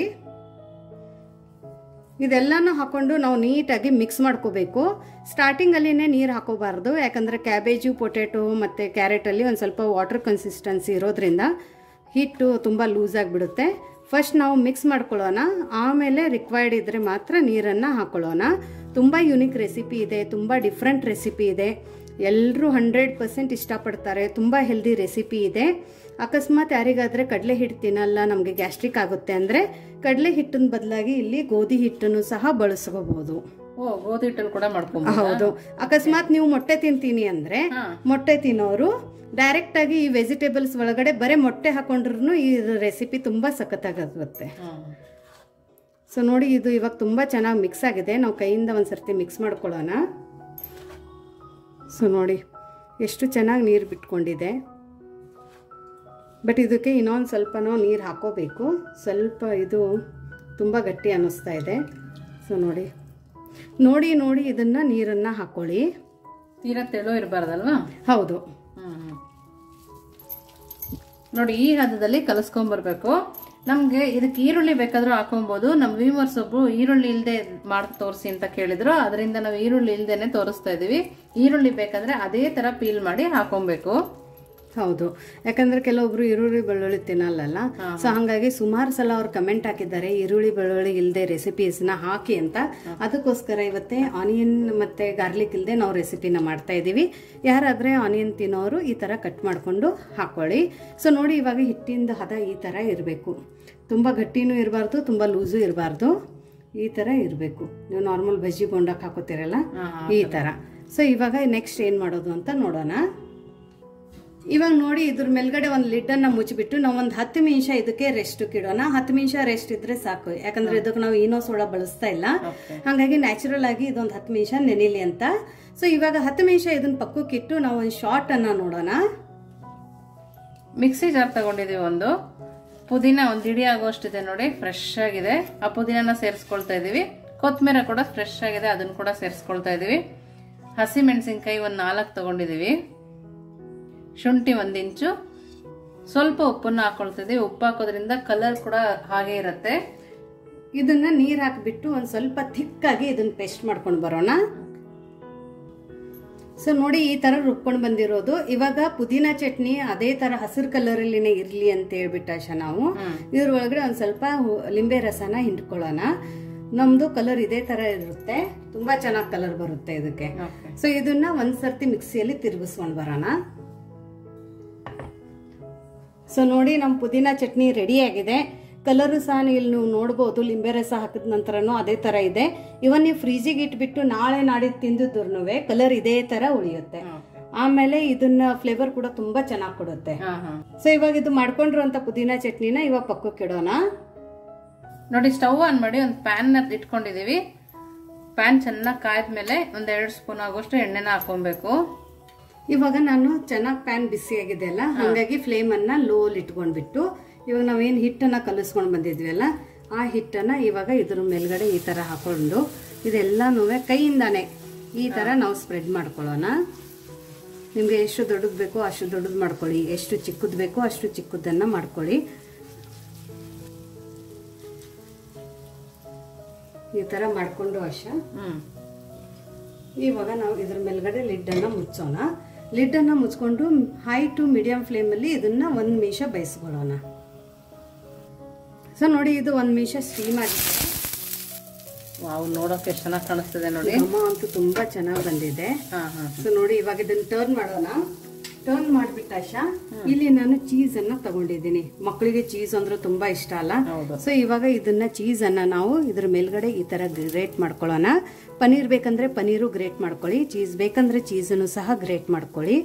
[SPEAKER 3] ಇದೆಲ್ಲಾನು ಹಾಕೊಂಡು ನಾವು ನೀಟಾಗಿ ಮಿಕ್ಸ್ ಮಾಡ್ಕೋಬೇಕು. ಸ್ಟಾರ್ಟಿಂಗ್ ಅಲ್ಲಿನೇ ನೀರು ಹಾಕೋಬಾರ್ದು, ಯಾಕಂದ್ರೆ ಕ್ಯಾಬೇಜು, ಪೊಟೆಟೊ ಮತ್ತೆ ಕ್ಯಾರೆಟ್ ಅಲ್ಲಿ ಒಂದ್ ಸ್ವಲ್ಪ ವಾಟರ್ ಕನ್ಸಿಸ್ಟೆನ್ಸಿ ಇರೋದ್ರಿಂದ ಹಿಟ್ಟು ತುಂಬಾ ಲೂಸ್ ಆಗಿಬಿಡುತ್ತೆ. ಫಸ್ಟ್ ನಾವು ಮಿಕ್ಸ್ ಮಾಡ್ಕೊಳ್ಳೋಣ, ಆಮೇಲೆ ರಿಕ್ವೈರ್ಡ್ ಇದ್ರೆ ಮಾತ್ರ ನೀರನ್ನ ಹಾಕೊಳ್ಳೋಣ. ತುಂಬಾ ಯುನಿಕ್ ರೆಸಿಪಿ ಇದೆ, ತುಂಬಾ ಡಿಫ್ರೆಂಟ್ ರೆಸಿಪಿ ಇದೆ. ಎಲ್ಲರೂ ಹಂಡ್ರೆಡ್ ಪರ್ಸೆಂಟ್ ಇಷ್ಟಪಡ್ತಾರೆ. ತುಂಬಾ ಹೆಲ್ದಿ ರೆಸಿಪಿ ಇದೆ. ಅಕಸ್ಮಾತ್ ಯಾರಿಗಾದ್ರೆ ಕಡಲೆ ಹಿಟ್ಟು ತಿನ್ನಲ್ಲ, ನಮಗೆ ಗ್ಯಾಸ್ಟ್ರಿಕ್ ಆಗುತ್ತೆ ಅಂದ್ರೆ ಕಡಲೆ ಹಿಟ್ಟಿನ ಬದಲಾಗಿ ಇಲ್ಲಿ ಗೋಧಿ ಹಿಟ್ಟನ್ನು ಸಹ ಬಳಸ್ಕೋಬಹುದು.
[SPEAKER 2] ಓ, ಗೋಧಿ ಹಿಟ್ಟನ್ನು ಕೂಡ ಮಾಡ್ಕೋಬಹುದು.
[SPEAKER 3] ಹೌದು, ಅಕಸ್ಮಾತ್ ನೀವು ಮೊಟ್ಟೆ ತಿಂತೀನಿ ಅಂದ್ರೆ ಮೊಟ್ಟೆ ತಿನ್ನೋರು ಡೈರೆಕ್ಟ್ ಆಗಿ ಈ ವೆಜಿಟೇಬಲ್ಸ್ ಒಳಗಡೆ ಬರೀ ಮೊಟ್ಟೆ ಹಾಕೊಂಡ್ರು ಈ ರೆಸಿಪಿ ತುಂಬಾ ಸಖತ್ತಾಗುತ್ತೆ. ಸೊ ನೋಡಿ, ಇದು ಇವಾಗ ತುಂಬಾ ಚೆನ್ನಾಗಿ ಮಿಕ್ಸ್ ಆಗಿದೆ. ನಾವು ಕೈಯಿಂದ ಒಂದ್ಸರ್ತಿ ಮಿಕ್ಸ್ ಮಾಡ್ಕೊಳ್ಳೋಣ. ಸೊ ನೋಡಿ ಎಷ್ಟು ಚೆನ್ನಾಗಿ ನೀರು ಬಿಟ್ಕೊಂಡಿದೆ. ಬಟ್ ಇದಕ್ಕೆ ಇನ್ನೊಂದು ಸ್ವಲ್ಪ ನಾವು ನೀರು ಹಾಕೋಬೇಕು. ಸ್ವಲ್ಪ ಇದು ತುಂಬ ಗಟ್ಟಿ ಅನ್ನಿಸ್ತಾ ಇದೆ. ಸೊ ನೋಡಿ ನೋಡಿ ನೋಡಿ ಇದನ್ನ ನೀರನ್ನು ಹಾಕೊಳ್ಳಿ.
[SPEAKER 2] ತೀರಾ ತೆಳು ಇರಬಾರ್ದಲ್ವಾ?
[SPEAKER 3] ಹೌದು.
[SPEAKER 2] ನೋಡಿ, ಈ ಹದದಲ್ಲಿ ಕಲಸ್ಕೊಂಡ್ಬರ್ಬೇಕು. ನಮ್ಗೆ ಇದಕ್ಕೆ ಈರುಳ್ಳಿ ಬೇಕಾದ್ರೂ ಹಾಕೊಬಹುದು. ನಮ್ ವ್ಯೂವರ್ಸ್ ಒಬ್ರು ಈರುಳ್ಳಿ ಇಲ್ದೆ ಮಾಡಿ ತೋರಿಸಿ ಅಂತ ಕೇಳಿದ್ರು, ಅದರಿಂದ ನಾವು ಈರುಳ್ಳಿ ಇಲ್ದೇನೆ ತೋರಿಸ್ತಾ ಇದೀವಿ. ಈರುಳ್ಳಿ ಬೇಕಾದ್ರೆ ಅದೇ ತರ ಪೀಲ್ ಮಾಡಿ ಹಾಕೊಬೇಕು.
[SPEAKER 3] ಹೌದು, ಯಾಕಂದ್ರೆ ಕೆಲವೊಬ್ರು ಈರುಳ್ಳಿ ಬೆಳ್ಳುಳ್ಳಿ ತಿನ್ನಲ್ಲ. ಸೊ ಹಂಗಾಗಿ ಸುಮಾರು ಸಲ ಅವ್ರು ಕಮೆಂಟ್ ಹಾಕಿದ್ದಾರೆ ಈರುಳ್ಳಿ ಬೆಳ್ಳುಳ್ಳಿ ಇಲ್ಲದೆ ರೆಸಿಪೀಸ್ನ ಹಾಕಿ ಅಂತ. ಅದಕ್ಕೋಸ್ಕರ ಇವತ್ತೇ ಆನಿಯನ್ ಮತ್ತೆ ಗಾರ್ಲಿಕ್ ಇಲ್ಲದೆ ನಾವು ರೆಸಿಪಿನ ಮಾಡ್ತಾ ಇದೀವಿ. ಯಾರಾದ್ರೆ ಆನಿಯನ್ ತಿನ್ನೋರು ಈ ತರ ಕಟ್ ಮಾಡ್ಕೊಂಡು ಹಾಕೊಳ್ಳಿ. ಸೊ ನೋಡಿ, ಇವಾಗ ಹಿಟ್ಟಿಂದ ಹದ ಈ ತರ ಇರಬೇಕು. ತುಂಬಾ ಗಟ್ಟಿನೂ ಇರಬಾರ್ದು, ತುಂಬಾ ಲೂಸು ಇರಬಾರ್ದು. ಈ ತರ ಇರಬೇಕು. ನೀವು ನಾರ್ಮಲ್ ಬಜ್ಜಿ ಬೋಂಡಕ್ಕೆ ಹಾಕೋತಿರಲ್ಲ, ಈ ತರ. ಸೊ ಇವಾಗ ನೆಕ್ಸ್ಟ್ ಏನ್ ಮಾಡೋದು ಅಂತ ನೋಡೋಣ. ಇವಾಗ ನೋಡಿ, ಇದ್ರ ಮೇಲ್ಗಡೆ ಒಂದು ಲಿಡ್ ಅನ್ನ ಮುಚ್ಚಿಬಿಟ್ಟು ನಾವು ಒಂದು ಹತ್ತು ನಿಮಿಷ ಇದಕ್ಕೆ ರೆಸ್ಟ್ ಇಡೋಣ. ಹತ್ತು ನಿಮಿಷ ರೆಸ್ಟ್ ಇದ್ರೆ ಸಾಕು, ಯಾಕಂದ್ರೆ ಇದಕ್ಕೆ ನಾವು ಏನೋ ಸೋಡಾ ಬಳಸ್ತಾ ಇಲ್ಲ. ಹಾಗಾಗಿ ನ್ಯಾಚುರಲ್ ಆಗಿ ಇದೊಂದು ಹತ್ತು ನಿಮಿಷ ನೆನಿಲಿ ಅಂತ. ಸೊ ಇವಾಗ ಹತ್ತು ನಿಮಿಷ ಇದನ್ನ ಪಕ್ಕಕ್ಕಿಟ್ಟು ನಾವು ಒಂದು ಶಾರ್ಟ್ ಅನ್ನ ನೋಡೋಣ.
[SPEAKER 2] ಮಿಕ್ಸಿ ಜಾರ್ ತಗೊಂಡಿದೀವಿ. ಒಂದು ಪುದೀನ ಒಂದು ಇಡಿ ಆಗೋಷ್ಟಿದೆ ನೋಡಿ, ಫ್ರೆಶ್ ಆಗಿದೆ. ಆ ಪುದೀನ ಸೇರಿಸ್ಕೊಳ್ತಾ ಇದೀವಿ. ಕೊತ್ತಂಬರಿ ಕೂಡ ಫ್ರೆಶ್ ಆಗಿದೆ, ಅದನ್ನ ಕೂಡ ಸೇರಿಸ್ಕೊಳ್ತಾ ಇದೀವಿ. ಹಸಿ ಮೆಣಸಿನ್ಕಾಯಿ ಒಂದ್ ನಾಲ್ಕು ತಗೊಂಡಿದೀವಿ. ಶುಂಠಿ ಒಂದ್ ಇಂಚು. ಸ್ವಲ್ಪ ಉಪ್ಪನ್ನ ಹಾಕೊಳ್ತಿದೀವಿ. ಉಪ್ಪು ಹಾಕೋದ್ರಿಂದ ಕಲರ್ ಕೂಡ ಹಾಗೆ ಇರುತ್ತೆ.
[SPEAKER 3] ಇದನ್ನ ನೀರ್ ಹಾಕ್ಬಿಟ್ಟು ಒಂದ್ ಸ್ವಲ್ಪ ಥಿಕ್ಕಾಗಿ ಇದನ್ನ ಪೇಸ್ಟ್ ಮಾಡ್ಕೊಂಡು ಬರೋಣ. ಸೊ ನೋಡಿ, ಈ ತರ ರುಬ್ಕೊಂಡು ಬಂದಿರೋದು. ಇವಾಗ ಪುದೀನ ಚಟ್ನಿ ಅದೇ ತರ ಹಸಿರು ಕಲರ್ ಅಲ್ಲಿನೇ ಇರ್ಲಿ ಅಂತ ಹೇಳ್ಬಿಟ್ಟು ಆಶಾ ನಾವು ಇದ್ರ ಒಳಗಡೆ ಒಂದ್ ಸ್ವಲ್ಪ ಲಿಂಬೆ ರಸನ ಹಿಂಡ್ಕೊಳ್ಳೋಣ. ನಮ್ದು ಕಲರ್ ಇದೇ ತರ ಇರುತ್ತೆ, ತುಂಬಾ ಚೆನ್ನಾಗಿ ಕಲರ್ ಬರುತ್ತೆ ಇದಕ್ಕೆ. ಸೊ ಇದನ್ನ ಒಂದ್ ಸರ್ತಿ ಮಿಕ್ಸಿಯಲ್ಲಿ ತಿರುಗಿಸ್ಕೊಂಡ್ ಬರೋಣ. ಸೊ ನೋಡಿ, ನಮ್ಮ ಪುದೀನ ಚಟ್ನಿ ರೆಡಿ ಆಗಿದೆ. ಕಲರು ಸಹ ಇಲ್ಲಿ ನೀವು ನೋಡ್ಬೋದು, ಲಿಂಬೆ ರಸ ಹಾಕಿದ ನಂತರನು ಅದೇ ತರ ಇದೆ. ಇವನ್ ನೀವು ಫ್ರೀಜಿಗೆ ಇಟ್ಬಿಟ್ಟು ನಾಳೆ ನಾಡಿದ್ದು ತಿಂದಿದ್ರು ಕಲರ್ ಇದೇ ತರ ಉಳಿಯುತ್ತೆ. ಆಮೇಲೆ ಇದನ್ನ ಫ್ಲೇವರ್ ಕೂಡ ತುಂಬಾ ಚೆನ್ನಾಗಿ ಕೊಡುತ್ತೆ. ಸೊ ಇವಾಗ ಇದು ಮಾಡ್ಕೊಂಡಿರುವಂತ ಪುದೀನ ಚಟ್ನಿನ ಇವಾಗ ಪಕ್ಕಕ್ಕೆ ಇಡೋಣ.
[SPEAKER 2] ನೋಡಿ, ಸ್ಟವ್ ಆನ್ ಮಾಡಿ ಒಂದು ಪ್ಯಾನ್ ಇಟ್ಕೊಂಡಿದೀವಿ. ಪ್ಯಾನ್ ಚೆನ್ನಾಗಿ ಕಾಯ್ದ್ಮೇಲೆ ಒಂದ್ ಎರಡು ಸ್ಪೂನ್ ಆಗೋಷ್ಟು ಎಣ್ಣೆನ ಹಾಕೊಬೇಕು.
[SPEAKER 3] ಇವಾಗ ನಾನು ಚೆನ್ನಾಗಿ ಪ್ಯಾನ್ ಬಿಸಿ ಆಗಿದೆ ಅಲ್ಲ, ಹಾಗಾಗಿ ಫ್ಲೇಮ್ ಅನ್ನ ಲೋಲ್ ಇಟ್ಕೊಂಡ್ಬಿಟ್ಟು ಇವಾಗ ನಾವೇನ್ ಹಿಟ್ಟನ್ನ ಕಲಿಸ್ಕೊಂಡ್ ಬಂದಿದ್ವಿ ಅಲ್ಲ, ಆ ಹಿಟ್ಟನ್ನ ಇವಾಗ ಇದ್ರ ಮೇಲ್ಗಡೆ ಈ ತರ ಹಾಕೊಂಡು ಇದೆಲ್ಲಾನು ಕೈಯಿಂದಾನೆ ಈ ತರ ನಾವು ಸ್ಪ್ರೆಡ್ ಮಾಡ್ಕೊಳ್ಳೋಣ. ನಿಮ್ಗೆ ಎಷ್ಟು ದೊಡ್ಡದ್ ಬೇಕೋ ಅಷ್ಟು ದೊಡ್ಡದ್ ಮಾಡ್ಕೊಳ್ಳಿ, ಎಷ್ಟು ಚಿಕ್ಕದ್ ಬೇಕೋ ಅಷ್ಟು ಚಿಕ್ಕದನ್ನ ಮಾಡ್ಕೊಳ್ಳಿ. ಈ ತರ ಮಾಡ್ಕೊಂಡು ಆಶಾ ಇವಾಗ ನಾವು ಇದ್ರ ಮೇಲ್ಗಡೆ ಲಿಡ್ ಅನ್ನ ಮುಚ್ಚೋಣ. ಲಿಡ್ ಅನ್ನ ಮುಚ್ಕೊಂಡು ಹೈ ಟು ಮೀಡಿಯಂ ಫ್ಲೇಮ್ ಅಲ್ಲಿ ಇದನ್ನ ಒಂದ್ ನಿಮಿಷ ಬೇಯಿಸ್ಕೊಳ್ಳೋಣ. ಸೊ ನೋಡಿ, ಇದು ಒಂದ್ ನಿಮಿಷ ಸ್ಟೀಮ್ ಆಗಿದೆ.
[SPEAKER 2] ವಾವ್, ನೋಡೋಕೆ ಎಷ್ಟು ಚೆನ್ನಾಗಿ ಕಾಣಿಸ್ತಿದೆ ನೋಡಿ.
[SPEAKER 3] ಅಮ್ಮ ಅಂತೂ ತುಂಬಾ ಚೆನ್ನಾಗಿ ಬಂದಿದೆ. ಸೊ ನೋಡಿ, ಇವಾಗ ಇದನ್ನ ಟರ್ನ್ ಮಾಡೋಣ. ಟರ್ನ್ ಮಾಡ್ಬಿಟ್ಟ ಅವಕಾಶ. ಇಲ್ಲಿ ನಾನು ಚೀಸ್ ಅನ್ನ ತಗೊಂಡಿದ್ದೀನಿ, ಮಕ್ಕಳಿಗೆ ಚೀಸ್ ಅಂದ್ರೆ ತುಂಬಾ ಇಷ್ಟ ಅಲ್ಲ. ಸೊ ಇವಾಗ ಇದನ್ನ ಚೀಸ್ ಅನ್ನ ನಾವು ಇದ್ರ ಮೇಲ್ಗಡೆ ಈ ತರ ಗ್ರೇಟ್ ಮಾಡ್ಕೊಳ್ಳೋಣ. ಪನೀರ್ ಬೇಕಂದ್ರೆ ಪನೀರು ಗ್ರೇಟ್ ಮಾಡ್ಕೊಳ್ಳಿ, ಚೀಸ್ ಬೇಕಂದ್ರೆ ಚೀಸನ್ನು ಸಹ ಗ್ರೇಟ್ ಮಾಡ್ಕೊಳ್ಳಿ.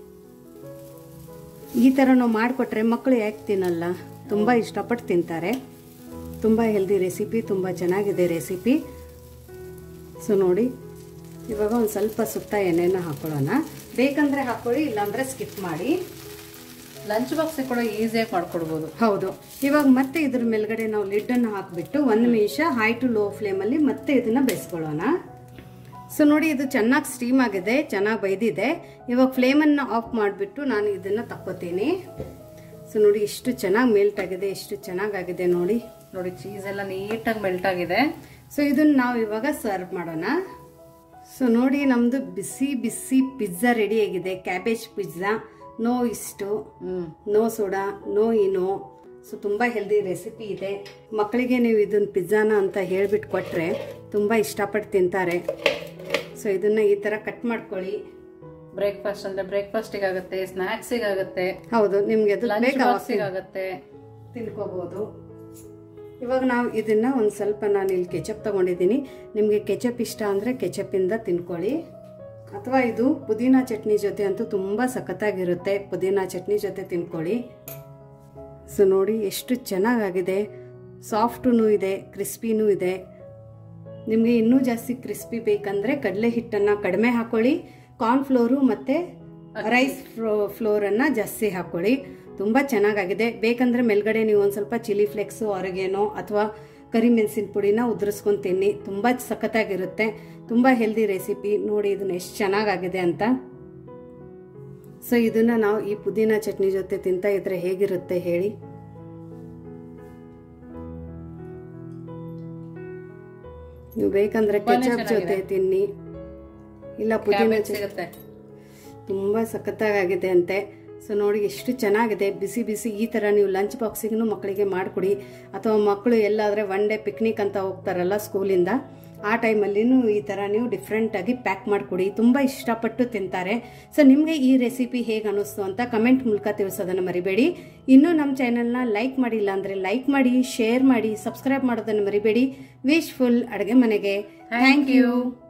[SPEAKER 3] ಈ ತರ ನಾವು ಮಾಡಿಕೊಟ್ರೆ ಮಕ್ಕಳು ಯಾಕೆ ತಿನ್ನಲ್ಲ, ತುಂಬಾ ಇಷ್ಟಪಟ್ಟು ತಿಂತಾರೆ. ತುಂಬಾ ಹೆಲ್ದಿ ರೆಸಿಪಿ, ತುಂಬಾ ಚೆನ್ನಾಗಿದೆ ರೆಸಿಪಿ. ಸೊ ನೋಡಿ, ಇವಾಗ ಒಂದು ಸ್ವಲ್ಪ ಸುತ್ತ ಎಣ್ಣೆನ ಹಾಕೊಳ್ಳೋಣ. ಬೇಕಂದ್ರೆ ಹಾಕೊಳ್ಳಿ, ಇಲ್ಲಾಂದ್ರೆ ಸ್ಕಿಪ್ ಮಾಡಿ.
[SPEAKER 2] ಲಂಚ್ ಬಾಕ್ಸ್ ಕೂಡ ಈಸಿಯಾಗಿ ಮಾಡ್ಕೊಡ್ಬೋದು.
[SPEAKER 3] ಹೌದು. ಇವಾಗ ಮತ್ತೆ ಇದ್ರ ಮೇಲ್ಗಡೆ ನಾವು ಲಿಡ್ ಅನ್ನು ಹಾಕ್ಬಿಟ್ಟು ಒಂದು ನಿಮಿಷ ಹೈ ಟು ಲೋ ಫ್ಲೇಮ್ ಅಲ್ಲಿ ಮತ್ತೆ ಇದನ್ನ ಬೇಯಿಸ್ಕೊಳ್ಳೋಣ. ಸೊ ನೋಡಿ, ಇದು ಚೆನ್ನಾಗಿ ಸ್ಟೀಮ್ ಆಗಿದೆ, ಚೆನ್ನಾಗಿ ಬೈದಿದೆ. ಇವಾಗ ಫ್ಲೇಮ್ ಅನ್ನ ಆಫ್ ಮಾಡಿಬಿಟ್ಟು ನಾನು ಇದನ್ನ ತಕ್ಕೋತೀನಿ. ಸೊ ನೋಡಿ, ಎಷ್ಟು ಚೆನ್ನಾಗಿ ಮೆಲ್ಟ್ ಆಗಿದೆ, ಎಷ್ಟು ಚೆನ್ನಾಗಾಗಿದೆ ನೋಡಿ.
[SPEAKER 2] ನೋಡಿ, ಚೀಸ್ ಎಲ್ಲ ನೀಟಾಗಿ ಮೆಲ್ಟ್ ಆಗಿದೆ.
[SPEAKER 3] ಸೊ ಇದನ್ನ ನಾವು ಇವಾಗ ಸರ್ವ್ ಮಾಡೋಣ. ಸೊ ನೋಡಿ, ನಮ್ದು ಬಿಸಿ ಬಿಸಿ ಪಿಜ್ಜಾ ರೆಡಿ ಆಗಿದೆ. ಕ್ಯಾಬೇಜ್ ಪಿಜ್ಜಾ, ನೋ ಇಷ್ಟು, no soda, no Eno. So ತುಂಬಾ ಹೆಲ್ದಿ ರೆಸಿಪಿ ಇದೆ. ಮಕ್ಕಳಿಗೆ ನೀವು ಇದನ್ನ ಪಿಜ್ಜಾನ ಅಂತ ಹೇಳ್ಬಿಟ್ಟು ಕೊಟ್ರೆ ತುಂಬಾ ಇಷ್ಟಪಟ್ಟು ತಿಂತಾರೆ. ಸೊ ಇದನ್ನ ಈ ತರ ಕಟ್ ಮಾಡ್ಕೊಳ್ಳಿ.
[SPEAKER 2] ಬ್ರೇಕ್ಫಾಸ್ಟ್ ಅಂದ್ರೆ ಬ್ರೇಕ್ಫಾಸ್ಟಿಗೆ ಆಗುತ್ತೆ, ಸ್ನಾಕ್ಸಿಗೆ ಆಗುತ್ತೆ.
[SPEAKER 3] ಹೌದು, ನಿಮ್ಗೆ ಅದು
[SPEAKER 2] ಆಗುತ್ತೆ,
[SPEAKER 3] ತಿನ್ಕೋಬಹುದು. ಇವಾಗ ನಾವು ಇದನ್ನ ಒಂದ್ ಸ್ವಲ್ಪ ನಾನು ಇಲ್ಲಿ ಕೆಚಪ್ ತಗೊಂಡಿದ್ದೀನಿ. ನಿಮ್ಗೆ ಕೆಚಪ್ ಇಷ್ಟ ಅಂದ್ರೆ ಕೆಚಪ್ ಇಂದ ತಿನ್ಕೊಳ್ಳಿ, ಅಥವಾ ಇದು ಪುದೀನಾ ಚಟ್ನಿ ಜೊತೆ ಅಂತೂ ತುಂಬಾ ಸಖತ್ತಾಗಿರುತ್ತೆ. ಪುದೀನಾ ಚಟ್ನಿ ಜೊತೆ ತಿನ್ಕೊಳ್ಳಿ. ಸೊ ನೋಡಿ, ಎಷ್ಟು ಚೆನ್ನಾಗಾಗಿದೆ. ಸಾಫ್ಟೂ ಇದೆ, ಕ್ರಿಸ್ಪಿನೂ ಇದೆ. ನಿಮ್ಗೆ ಇನ್ನೂ ಜಾಸ್ತಿ ಕ್ರಿಸ್ಪಿ ಬೇಕಂದ್ರೆ ಕಡಲೆ ಹಿಟ್ಟನ್ನ ಕಡಿಮೆ ಹಾಕೊಳ್ಳಿ, ಕಾರ್ನ್ ಫ್ಲೋರು ಮತ್ತೆ ರೈಸ್ ಫ್ಲೋರ್ ಅನ್ನ ಜಾಸ್ತಿ ಹಾಕೊಳ್ಳಿ. ತುಂಬಾ ಚೆನ್ನಾಗಾಗಿದೆ. ಬೇಕಂದ್ರೆ ಮೇಲ್ಗಡೆ ನೀವು ಒಂದ್ ಸ್ವಲ್ಪ ಚಿಲ್ಲಿ ಫ್ಲೇಕ್ಸ್, ಆರಿಗೇನೋ ಅಥವಾ ಕರಿಮೆಣಸಿನ ಪುಡಿನ ಉದುರಿಸ್ಕೊಂಡು ತಿನ್ನಿ, ತುಂಬಾ ಸಖತ್ತಾಗಿರುತ್ತೆ. ತುಂಬಾ ಹೆಲ್ದಿ ರೆಸಿಪಿ. ನೋಡಿ ಇದನ್ನ ಎಷ್ಟು ಚೆನ್ನಾಗಾಗಿದೆ ಅಂತ. ಸೊ ಇದನ್ನ ನಾವು ಈ ಪುದೀನಾ ಚಟ್ನಿ ಜೊತೆ ತಿಂತಾ ಇದ್ರೆ ಹೇಗಿರುತ್ತೆ ಹೇಳಿ. ನೀವು ಬೇಕಂದ್ರೆ ಕೆಚಪ್ ಜೊತೆ ತಿನ್ನಿ, ಇಲ್ಲ ಪುದೀನಾ ಚಟ್ನಿ. ತುಂಬಾ ಸಖತ್ತಾಗಿದೆ ಅಂತೆ. ಸೊ ನೋಡಿ, ಎಷ್ಟು ಚೆನ್ನಾಗಿದೆ. ಬಿಸಿ ಬಿಸಿ ಈ ತರ ನೀವು ಲಂಚ್ ಬಾಕ್ಸಿಗೂ ಮಕ್ಕಳಿಗೆ ಮಾಡಿಕೊಡಿ, ಅಥವಾ ಮಕ್ಕಳು ಎಲ್ಲಾದ್ರೆ ಒನ್ ಡೇ ಪಿಕ್ನಿಕ್ ಅಂತ ಹೋಗ್ತಾರಲ್ಲ ಸ್ಕೂಲಿಂದ, ಆ ಟೈಮಲ್ಲಿನೂ ಈ ತರ ನೀವು ಡಿಫ್ರೆಂಟ್ ಆಗಿ ಪ್ಯಾಕ್ ಮಾಡಿಕೊಡಿ. ತುಂಬಾ ಇಷ್ಟಪಟ್ಟು ತಿಂತಾರೆ. ಸೊ ನಿಮ್ಗೆ ಈ ರೆಸಿಪಿ ಹೇಗೆ ಅನಿಸ್ತು ಅಂತ ಕಮೆಂಟ್ ಮೂಲಕ ತಿಳಿಸೋದನ್ನ ಮರಿಬೇಡಿ. ಇನ್ನೂ ನಮ್ಮ ಚಾನೆಲ್ನ ಲೈಕ್ ಮಾಡಿಲ್ಲ ಅಂದ್ರೆ ಲೈಕ್ ಮಾಡಿ, ಶೇರ್ ಮಾಡಿ, ಸಬ್ಸ್ಕ್ರೈಬ್ ಮಾಡೋದನ್ನ ಮರಿಬೇಡಿ. ವಿಶ್ಫುಲ್ ಅಡುಗೆ ಮನೆಗೆ ಥ್ಯಾಂಕ್ ಯು.